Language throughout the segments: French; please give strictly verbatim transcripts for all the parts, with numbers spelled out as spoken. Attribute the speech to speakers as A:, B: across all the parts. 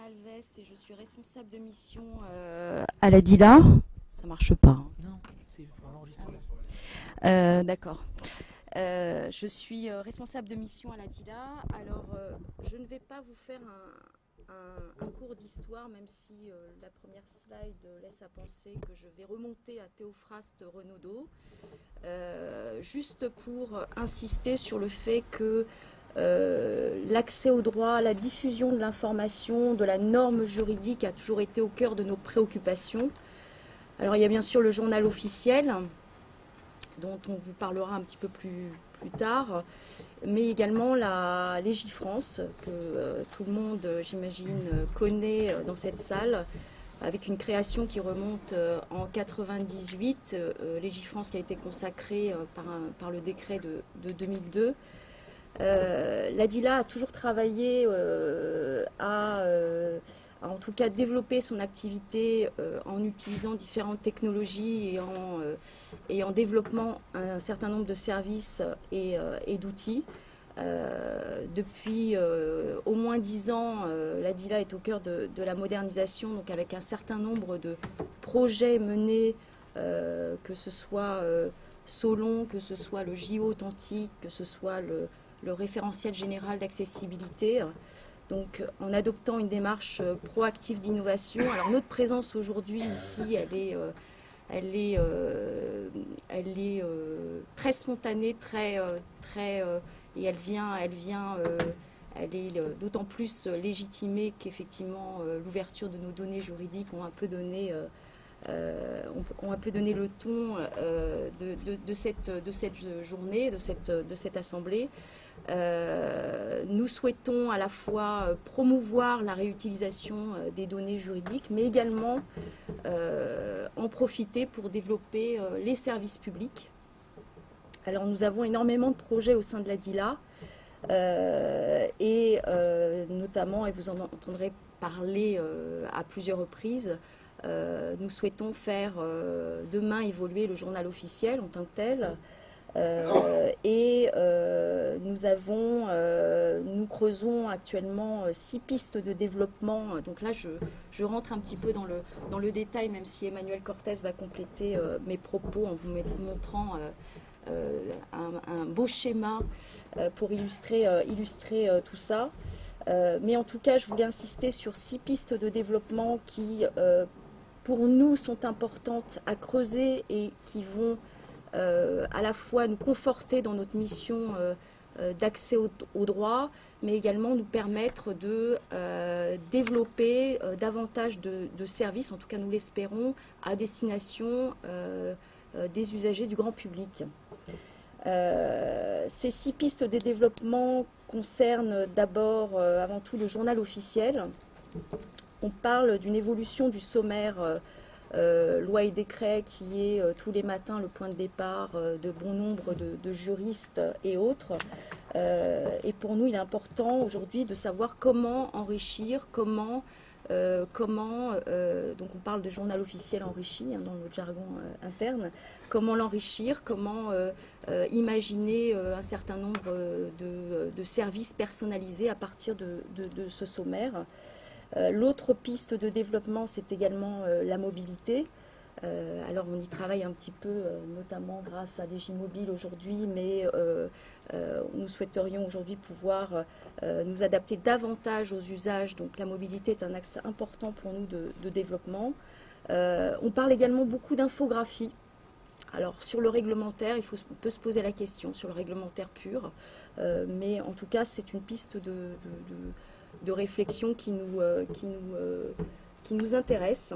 A: Alves et je suis responsable de mission euh, à la D I L A. Ça marche pas. Hein.
B: Non, c'est pour l'enregistrement.
A: Euh, D'accord. Euh, je suis euh, responsable de mission à la D I L A. Alors, euh, je ne vais pas vous faire un, un, un cours d'histoire, même si euh, la première slide laisse à penser que je vais remonter à Théophraste Renaudot, euh, juste pour insister sur le fait que Euh, l'accès au droit, la diffusion de l'information, de la norme juridique a toujours été au cœur de nos préoccupations. Alors il y a bien sûr le journal officiel, dont on vous parlera un petit peu plus, plus tard, mais également la Légifrance, que euh, tout le monde, j'imagine, connaît dans cette salle, avec une création qui remonte euh, en quatre-vingt-dix-huit, euh, Légifrance qui a été consacrée euh, par, un, par le décret de, de deux mille deux. Euh, la D I L A a toujours travaillé euh, à, euh, à, en tout cas, développer son activité euh, en utilisant différentes technologies et en, euh, et en développant un certain nombre de services et, euh, et d'outils. Euh, depuis euh, au moins dix ans, euh, la D I L A est au cœur de, de la modernisation, donc avec un certain nombre de projets menés, euh, que ce soit euh, Solon, que ce soit le J O authentique, que ce soit le le référentiel général d'accessibilité, donc en adoptant une démarche proactive d'innovation. Alors notre présence aujourd'hui ici, elle est, euh, elle est, euh, elle est euh, très spontanée, très, euh, très, euh, et elle vient, elle vient, euh, elle est euh, d'autant plus légitimée qu'effectivement euh, l'ouverture de nos données juridiques ont un peu donné. Euh, Euh, on, on a peu donné le ton euh, de, de, de, cette, de cette journée, de cette, de cette assemblée. Euh, nous souhaitons à la fois promouvoir la réutilisation des données juridiques, mais également euh, en profiter pour développer euh, les services publics. Alors nous avons énormément de projets au sein de la D I L A, euh, et euh, notamment, et vous en entendrez parler euh, à plusieurs reprises, Euh, nous souhaitons faire euh, demain évoluer le journal officiel en tant que tel. Euh, et euh, nous avons, euh, nous creusons actuellement euh, six pistes de développement. Donc là, je, je rentre un petit peu dans le, dans le détail, même si Emmanuel Cortès va compléter euh, mes propos en vous montrant euh, euh, un, un beau schéma euh, pour illustrer, euh, illustrer euh, tout ça. Euh, mais en tout cas, je voulais insister sur six pistes de développement qui euh, pour nous sont importantes à creuser et qui vont euh, à la fois nous conforter dans notre mission euh, euh, d'accès au, au droit, mais également nous permettre de euh, développer euh, davantage de, de services, en tout cas nous l'espérons, à destination euh, euh, des usagers du grand public. Euh, ces six pistes de développement concernent d'abord, euh, avant tout, le journal officiel. On parle d'une évolution du sommaire euh, euh, loi et décret qui est euh, tous les matins le point de départ euh, de bon nombre de, de juristes et autres. Euh, et pour nous, il est important aujourd'hui de savoir comment enrichir, comment, euh, comment euh, donc on parle de journal officiel enrichi hein, dans le jargon euh, interne, comment l'enrichir, comment euh, euh, imaginer euh, un certain nombre de, de services personnalisés à partir de, de, de ce sommaire. Euh, L'autre piste de développement, c'est également euh, la mobilité. Euh, alors on y travaille un petit peu, euh, notamment grâce à Légimobile aujourd'hui, mais euh, euh, nous souhaiterions aujourd'hui pouvoir euh, nous adapter davantage aux usages. Donc la mobilité est un axe important pour nous de, de développement. Euh, on parle également beaucoup d'infographie. Alors sur le réglementaire, il faut, on peut se poser la question sur le réglementaire pur, euh, mais en tout cas c'est une piste de, de, de de réflexion qui nous, euh, qui nous, euh, qui nous intéresse.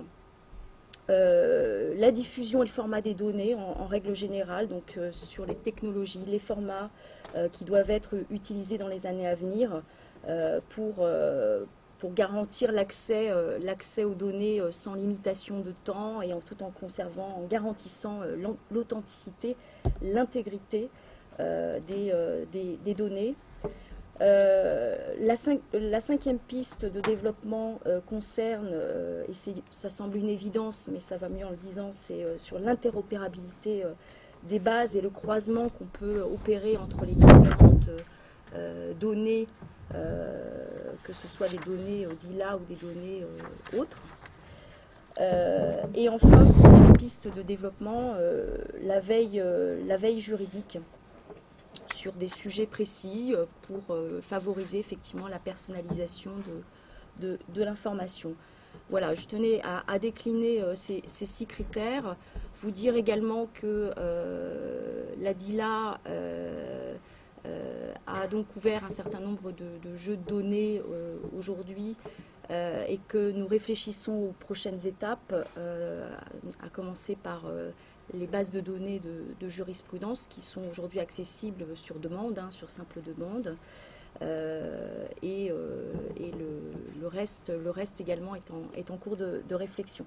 A: Euh, la diffusion et le format des données en, en règle générale, donc euh, sur les technologies, les formats euh, qui doivent être utilisés dans les années à venir euh, pour, euh, pour garantir l'accès euh, l'accès aux données euh, sans limitation de temps et en tout en conservant, en garantissant euh, l'authenticité, l'intégrité euh, des, euh, des, des données. Euh, la, cinq, la cinquième piste de développement euh, concerne, euh, et ça semble une évidence, mais ça va mieux en le disant, c'est euh, sur l'interopérabilité euh, des bases et le croisement qu'on peut opérer entre les différentes euh, données euh, que ce soit des données euh, d'I L A ou des données euh, autres. Euh, et enfin, cette piste de développement, euh, la, veille, euh, la veille juridique sur des sujets précis euh, pour euh, favoriser effectivement la personnalisation de, de, de l'information. Voilà, je tenais à, à décliner euh, ces, ces six critères, vous dire également que euh, la D I L A euh, euh, a donc ouvert un certain nombre de, de jeux de données euh, aujourd'hui euh, et que nous réfléchissons aux prochaines étapes, euh, à commencer par euh, les bases de données de, de jurisprudence qui sont aujourd'hui accessibles sur demande, hein, sur simple demande. Euh, et, euh, et le, le, reste, le reste également est en, est en cours de, de réflexion.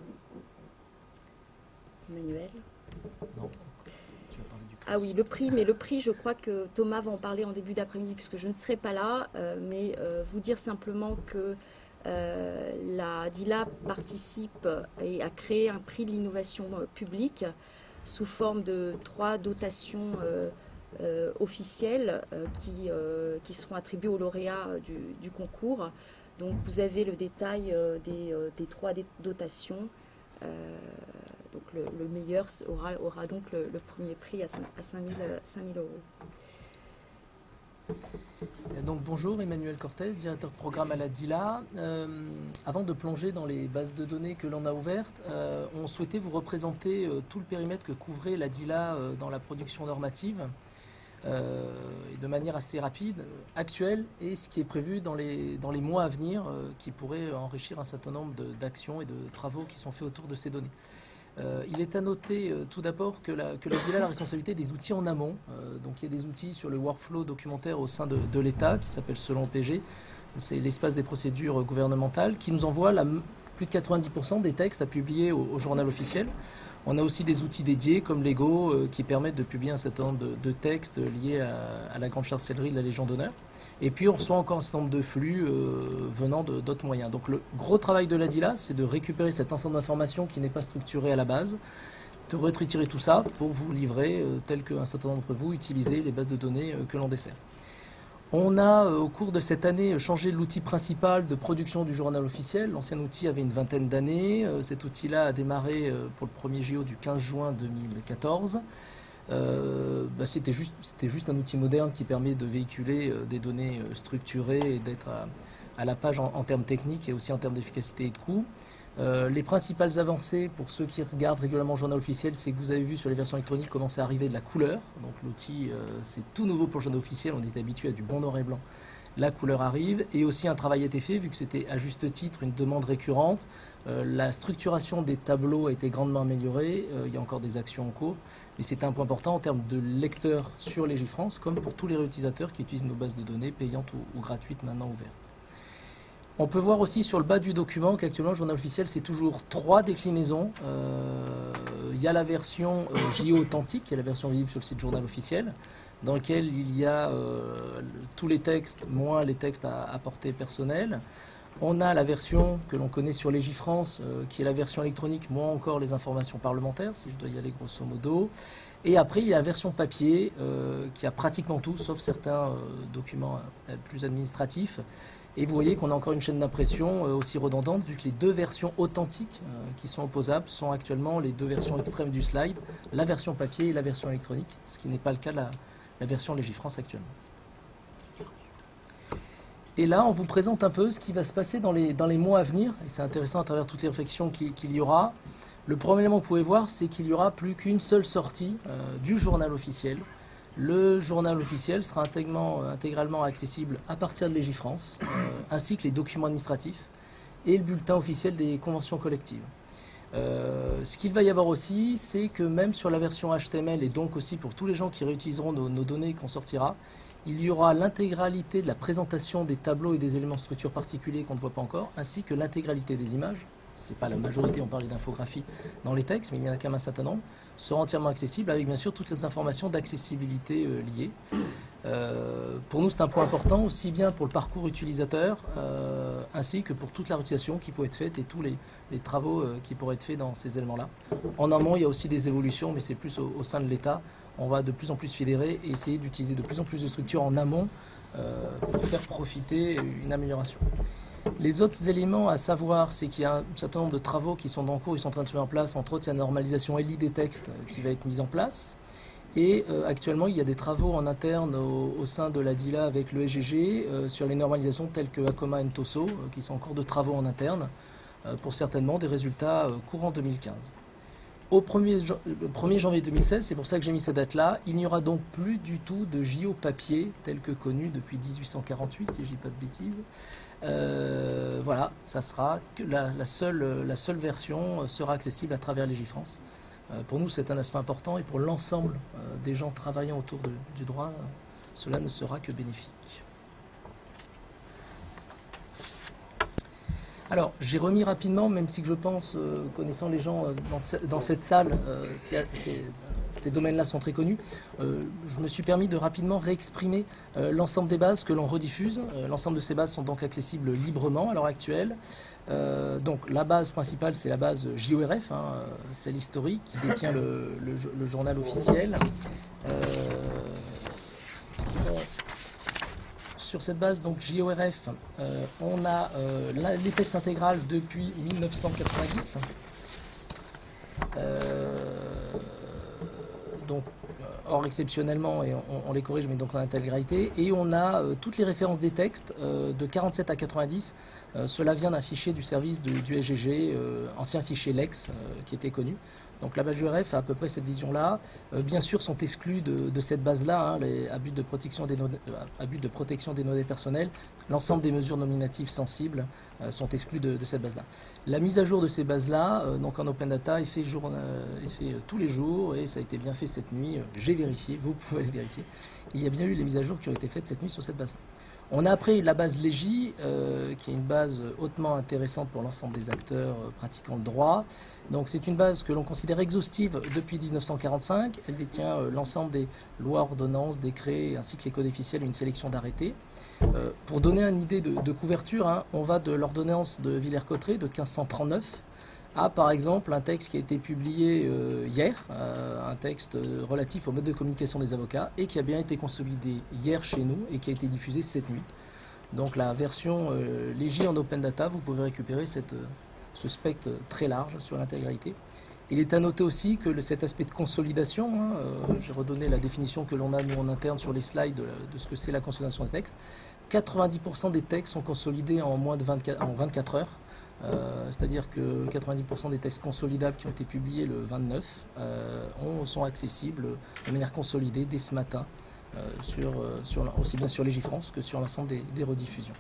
A: Emmanuel?
B: Non. Tu vas parler du prix.
A: Ah oui, le prix, mais le prix, je crois que Thomas va en parler en début d'après-midi puisque je ne serai pas là, euh, mais euh, vous dire simplement que euh, la D I L A participe et a créé un prix de l'innovation publique sous forme de trois dotations euh, Euh, officielles euh, qui, euh, qui seront attribuées aux lauréats euh, du, du concours. Donc vous avez le détail euh, des, euh, des trois dotations. Euh, donc le, le meilleur aura, aura donc le, le premier prix à cinq mille euros.
B: Donc bonjour, Emmanuel Cortez, directeur de programme à la D I L A. Euh, avant de plonger dans les bases de données que l'on a ouvertes, euh, on souhaitait vous représenter euh, tout le périmètre que couvrait la D I L A euh, dans la production normative. Euh, et de manière assez rapide, actuelle, et ce qui est prévu dans les, dans les mois à venir, euh, qui pourrait enrichir un certain nombre d'actions et de travaux qui sont faits autour de ces données. Euh, il est à noter euh, tout d'abord que la, que la D I L A a la responsabilité des outils en amont. Euh, donc il y a des outils sur le workflow documentaire au sein de, de l'État, qui s'appelle Selon P G. C'est l'espace des procédures gouvernementales, qui nous envoie la, plus de quatre-vingt-dix pour cent des textes à publier au, au journal officiel. On a aussi des outils dédiés comme Lego euh, qui permettent de publier un certain nombre de, de textes liés à, à la grande chancellerie de la Légion d'honneur. Et puis on reçoit encore un certain nombre de flux euh, venant d'autres moyens. Donc le gros travail de la D I L A, c'est de récupérer cet ensemble d'informations qui n'est pas structuré à la base, de retritirer tout ça pour vous livrer, euh, tel qu'un certain nombre d'entre vous utilisez les bases de données euh, que l'on dessert. On a, euh, au cours de cette année, changé l'outil principal de production du journal officiel. L'ancien outil avait une vingtaine d'années. Euh, cet outil-là a démarré euh, pour le premier J O du quinze juin deux mille quatorze. Euh, bah, C'était juste, juste un outil moderne qui permet de véhiculer euh, des données euh, structurées et d'être à, à la page en, en termes techniques et aussi en termes d'efficacité et de coût. Euh, les principales avancées pour ceux qui regardent régulièrement le journal officiel, c'est que vous avez vu sur les versions électroniques commencer à arriver de la couleur. Donc l'outil, euh, c'est tout nouveau pour le journal officiel, on est habitué à du bon noir et blanc. La couleur arrive et aussi un travail a été fait, vu que c'était à juste titre une demande récurrente. Euh, la structuration des tableaux a été grandement améliorée, euh, il y a encore des actions en cours, mais c'est un point important en termes de lecteurs sur Légifrance, comme pour tous les réutilisateurs qui utilisent nos bases de données payantes ou, ou gratuites maintenant ouvertes. On peut voir aussi sur le bas du document qu'actuellement le journal officiel c'est toujours trois déclinaisons. Euh, il y a la version euh, J O authentique, qui est la version visible sur le site journal officiel, dans lequel il y a euh, tous les textes, moins les textes à, à portée personnelle. On a la version que l'on connaît sur Légifrance, euh, qui est la version électronique, moins encore les informations parlementaires, si je dois y aller grosso modo. Et après, il y a la version papier, euh, qui a pratiquement tout, sauf certains euh, documents euh, plus administratifs. Et vous voyez qu'on a encore une chaîne d'impression euh, aussi redondante, vu que les deux versions authentiques euh, qui sont opposables sont actuellement les deux versions extrêmes du slide, la version papier et la version électronique, ce qui n'est pas le cas de la, la version Légifrance actuellement. Et là, on vous présente un peu ce qui va se passer dans les, dans les mois à venir, et c'est intéressant à travers toutes les réflexions qu'il qu'il y aura. Le premier élément que vous pouvez voir, c'est qu'il n'y aura plus qu'une seule sortie euh, du journal officiel. Le journal officiel sera intégralement, intégralement accessible à partir de Légifrance, euh, ainsi que les documents administratifs et le bulletin officiel des conventions collectives. Euh, ce qu'il va y avoir aussi, c'est que même sur la version H T M L, et donc aussi pour tous les gens qui réutiliseront nos, nos données qu'on sortira, il y aura l'intégralité de la présentation des tableaux et des éléments de structure particuliers qu'on ne voit pas encore, ainsi que l'intégralité des images. Ce n'est pas la majorité, on parlait d'infographie dans les textes, mais il y en a quand même un certain nombre, seront entièrement accessibles avec bien sûr toutes les informations d'accessibilité euh, liées. Euh, pour nous, c'est un point important, aussi bien pour le parcours utilisateur, euh, ainsi que pour toute la réutilisation qui peut être faite et tous les, les travaux euh, qui pourraient être faits dans ces éléments-là. En amont, il y a aussi des évolutions, mais c'est plus au, au sein de l'État. On va de plus en plus fédérer et essayer d'utiliser de plus en plus de structures en amont euh, pour faire profiter une amélioration. Les autres éléments à savoir, c'est qu'il y a un certain nombre de travaux qui sont en cours, ils sont en train de se mettre en place. Entre autres, il y a la normalisation L I des textes qui va être mise en place. Et euh, actuellement, il y a des travaux en interne au, au sein de la D I L A avec le S G G euh, sur les normalisations telles que Acoma et Tosso, euh, qui sont en cours de travaux en interne, euh, pour certainement des résultats euh, courant deux mille quinze. Au premier, le premier janvier deux mille seize, c'est pour ça que j'ai mis cette date-là, il n'y aura donc plus du tout de J O papier, tel que connu depuis mille huit cent quarante-huit, si je ne dis pas de bêtises. Euh, voilà, ça sera que la, la, seule, la seule version sera accessible à travers Légifrance. Euh, pour nous, c'est un aspect important et pour l'ensemble euh, des gens travaillant autour de, du droit, euh, cela ne sera que bénéfique. Alors, j'ai remis rapidement, même si que je pense, euh, connaissant les gens euh, dans, dans cette salle, euh, c'est, c'est, ces domaines-là sont très connus, euh, je me suis permis de rapidement réexprimer euh, l'ensemble des bases que l'on rediffuse. Euh, l'ensemble de ces bases sont donc accessibles librement à l'heure actuelle. Euh, donc la base principale, c'est la base J O R F, hein, c'est l'historique qui détient le, le, le journal officiel. Euh, Sur cette base, donc J O R F, euh, on a euh, la, les textes intégrales depuis mille neuf cent quatre-vingt-dix. Euh, donc, hors exceptionnellement, et on, on les corrige, mais donc en intégralité. Et on a euh, toutes les références des textes euh, de quarante-sept à quatre-vingt-dix. Euh, cela vient d'un fichier du service de, du S G G, euh, ancien fichier Lex, euh, qui était connu. Donc la base J O R F a à peu près cette vision-là. Euh, bien sûr, sont exclus de, de cette base-là, hein, les, à, but de protection des données, à but de protection des données personnelles. L'ensemble des mesures nominatives sensibles euh, sont exclues de, de cette base-là. La mise à jour de ces bases-là, euh, donc en open data, est fait, jour, euh, est fait euh, tous les jours et ça a été bien fait cette nuit. Euh, J'ai vérifié, vous pouvez le vérifier. Il y a bien eu les mises à jour qui ont été faites cette nuit sur cette base-là. On a après la base Légi, euh, qui est une base hautement intéressante pour l'ensemble des acteurs euh, pratiquant le droit. Donc c'est une base que l'on considère exhaustive depuis mille neuf cent quarante-cinq. Elle détient euh, l'ensemble des lois, ordonnances, décrets, ainsi que les codes officiels et une sélection d'arrêtés. Euh, pour donner une idée de, de couverture, hein, on va de l'ordonnance de Villers-Cotterêts de mille cinq cent trente-neuf à, par exemple, un texte qui a été publié euh, hier, euh, un texte relatif au mode de communication des avocats et qui a bien été consolidé hier chez nous et qui a été diffusé cette nuit. Donc la version euh, Légi en open data, vous pouvez récupérer cette, ce spectre très large sur l'intégralité. Il est à noter aussi que le, cet aspect de consolidation, hein, euh, j'ai redonné la définition que l'on a nous en interne sur les slides de, de ce que c'est la consolidation des textes. quatre-vingt-dix pour cent des textes sont consolidés en moins de vingt-quatre, en vingt-quatre heures. Euh, c'est-à-dire que quatre-vingt-dix pour cent des textes consolidables qui ont été publiés le vingt-neuf euh, ont, sont accessibles de manière consolidée dès ce matin, euh, sur, sur, aussi bien sur Légifrance que sur l'ensemble des, des rediffusions.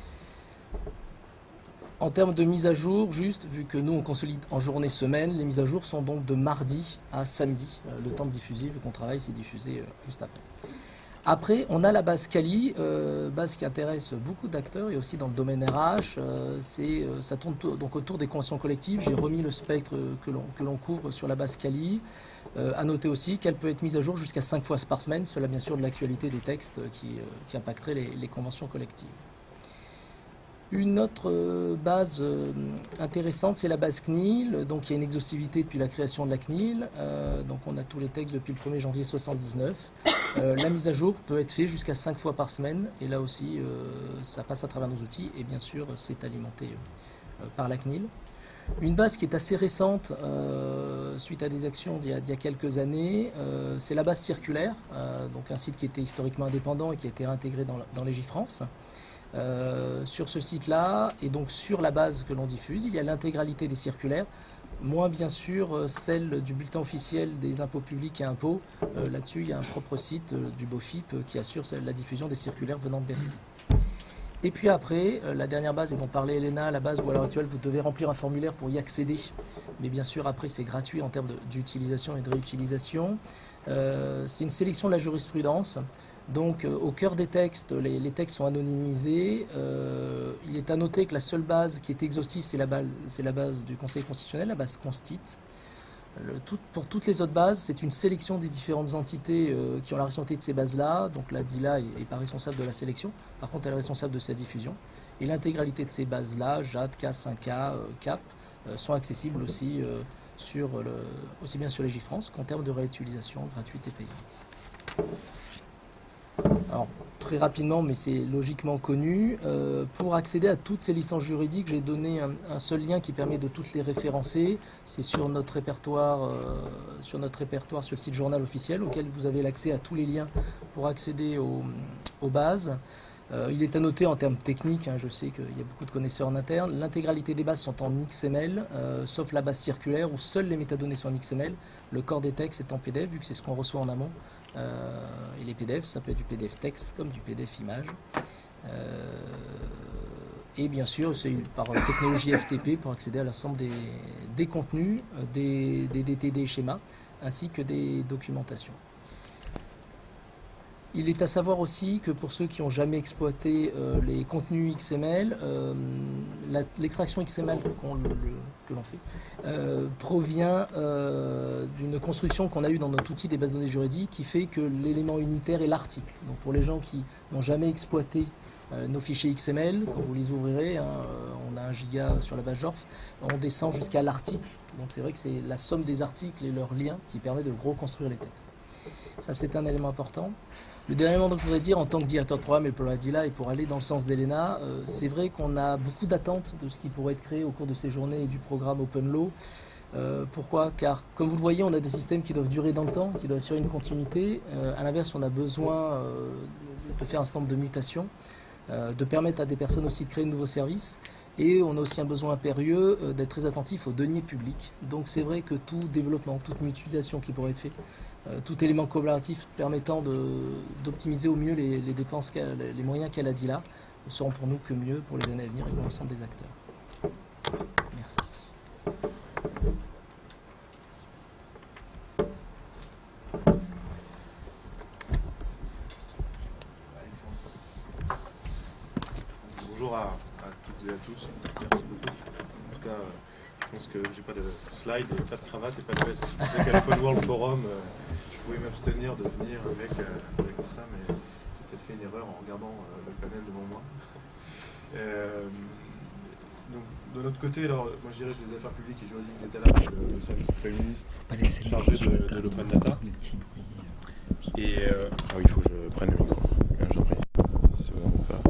B: En termes de mise à jour, juste, vu que nous on consolide en journée semaine, les mises à jour sont donc de mardi à samedi. Euh, le temps de diffuser, vu qu'on travaille, c'est diffusé euh, juste après. Après, on a la base Cali, euh, base qui intéresse beaucoup d'acteurs et aussi dans le domaine R H. Euh, c'est, euh, ça tourne donc autour des conventions collectives. J'ai remis le spectre que l'on, que l'on couvre sur la base Cali. Euh, à noter aussi qu'elle peut être mise à jour jusqu'à cinq fois par semaine, cela bien sûr de l'actualité des textes qui, euh, qui impacteraient les, les conventions collectives. Une autre base intéressante, c'est la base C N I L. Donc, il y a une exhaustivité depuis la création de la C N I L. Euh, donc, on a tous les textes depuis le premier janvier soixante-dix-neuf. Euh, la mise à jour peut être faite jusqu'à cinq fois par semaine. Et là aussi, euh, ça passe à travers nos outils. Et bien sûr, c'est alimenté euh, par la C N I L. Une base qui est assez récente, euh, suite à des actions d'il y a, d'il y a quelques années, euh, c'est la base circulaire. Euh, donc, un site qui était historiquement indépendant et qui a été réintégré dans, dans Légifrance. Euh, sur ce site-là, et donc sur la base que l'on diffuse, il y a l'intégralité des circulaires, moins bien sûr euh, celle du bulletin officiel des impôts publics et impôts. Euh, là-dessus, il y a un propre site euh, du BOFIP euh, qui assure la diffusion des circulaires venant de Bercy. Et puis après, euh, la dernière base, et dont parlait Elena, la base où à l'heure actuelle vous devez remplir un formulaire pour y accéder, mais bien sûr après c'est gratuit en termes d'utilisation et de réutilisation. Euh, c'est une sélection de la jurisprudence. Donc euh, au cœur des textes, les, les textes sont anonymisés. Euh, il est à noter que la seule base qui est exhaustive, c'est la, la base du Conseil constitutionnel, la base Constit. Le, tout, pour toutes les autres bases, c'est une sélection des différentes entités euh, qui ont la responsabilité de ces bases-là. Donc la D I L A n'est pas responsable de la sélection, par contre elle est responsable de sa diffusion. Et l'intégralité de ces bases-là, J A D, K, cinq K, euh, C A P, euh, sont accessibles aussi, euh, sur le, aussi bien sur Légifrance qu'en termes de réutilisation gratuite et payante. Alors, très rapidement, mais c'est logiquement connu. Euh, pour accéder à toutes ces licences juridiques, j'ai donné un, un seul lien qui permet de toutes les référencer. C'est sur notre répertoire, euh, sur notre répertoire sur le site journal officiel, auquel vous avez l'accès à tous les liens pour accéder aux, aux bases. Euh, il est à noter en termes techniques, hein, je sais qu'il y a beaucoup de connaisseurs en interne, l'intégralité des bases sont en X M L, euh, sauf la base circulaire où seules les métadonnées sont en X M L. Le corps des textes est en P D F, vu que c'est ce qu'on reçoit en amont. Euh, et les P D F, ça peut être du P D F texte comme du P D F image. Euh, et bien sûr, c'est par technologie F T P pour accéder à l'ensemble des, des contenus, des, des D T D schémas, ainsi que des documentations. Il est à savoir aussi que pour ceux qui n'ont jamais exploité euh, les contenus X M L, euh, l'extraction X M L qu'on, le, le, que l'on fait euh, provient euh, d'une construction qu'on a eue dans notre outil des bases de données juridiques qui fait que l'élément unitaire est l'article. Donc pour les gens qui n'ont jamais exploité euh, nos fichiers X M L, quand vous les ouvrirez, hein, on a un giga sur la base Jorf, on descend jusqu'à l'article. Donc c'est vrai que c'est la somme des articles et leurs liens qui permet de gros construire les textes. Ça c'est un élément important. Le dernier élément que je voudrais dire en tant que directeur de programme et pour la D I L A et pour aller dans le sens d'Elena, euh, c'est vrai qu'on a beaucoup d'attentes de ce qui pourrait être créé au cours de ces journées et du programme Open Law. Euh, pourquoi? Car comme vous le voyez, on a des systèmes qui doivent durer dans le temps, qui doivent assurer une continuité. Euh, à l'inverse, on a besoin euh, de faire un certain nombre de mutations, euh, de permettre à des personnes aussi de créer de nouveaux services. Et on a aussi un besoin impérieux euh, d'être très attentif aux deniers publics. Donc c'est vrai que tout développement, toute mutualisation qui pourrait être fait, euh, tout élément collaboratif permettant d'optimiser au mieux les, les dépenses, les moyens qu'a la D I L A, seront pour nous que mieux pour les années à venir et pour l'ensemble des acteurs. Merci.
C: Bonjour à, à toutes et à tous, merci beaucoup. En tout cas, euh, je pense que j'ai pas de slide, et pas de cravate et pas de veste. Avec l'Open World Forum, euh, je pouvais m'abstenir de venir avec, euh, avec tout ça, mais j'ai peut-être fait une erreur en regardant euh, le panel devant moi. Euh, donc, de notre côté, alors, moi je dirais les affaires publiques et juridiques d'État là, le, le service du Premier ministre chargé de, de l'Open Data. Et euh, ah oui, il faut que je prenne le micro. J'en prie. Si vous n'en pas.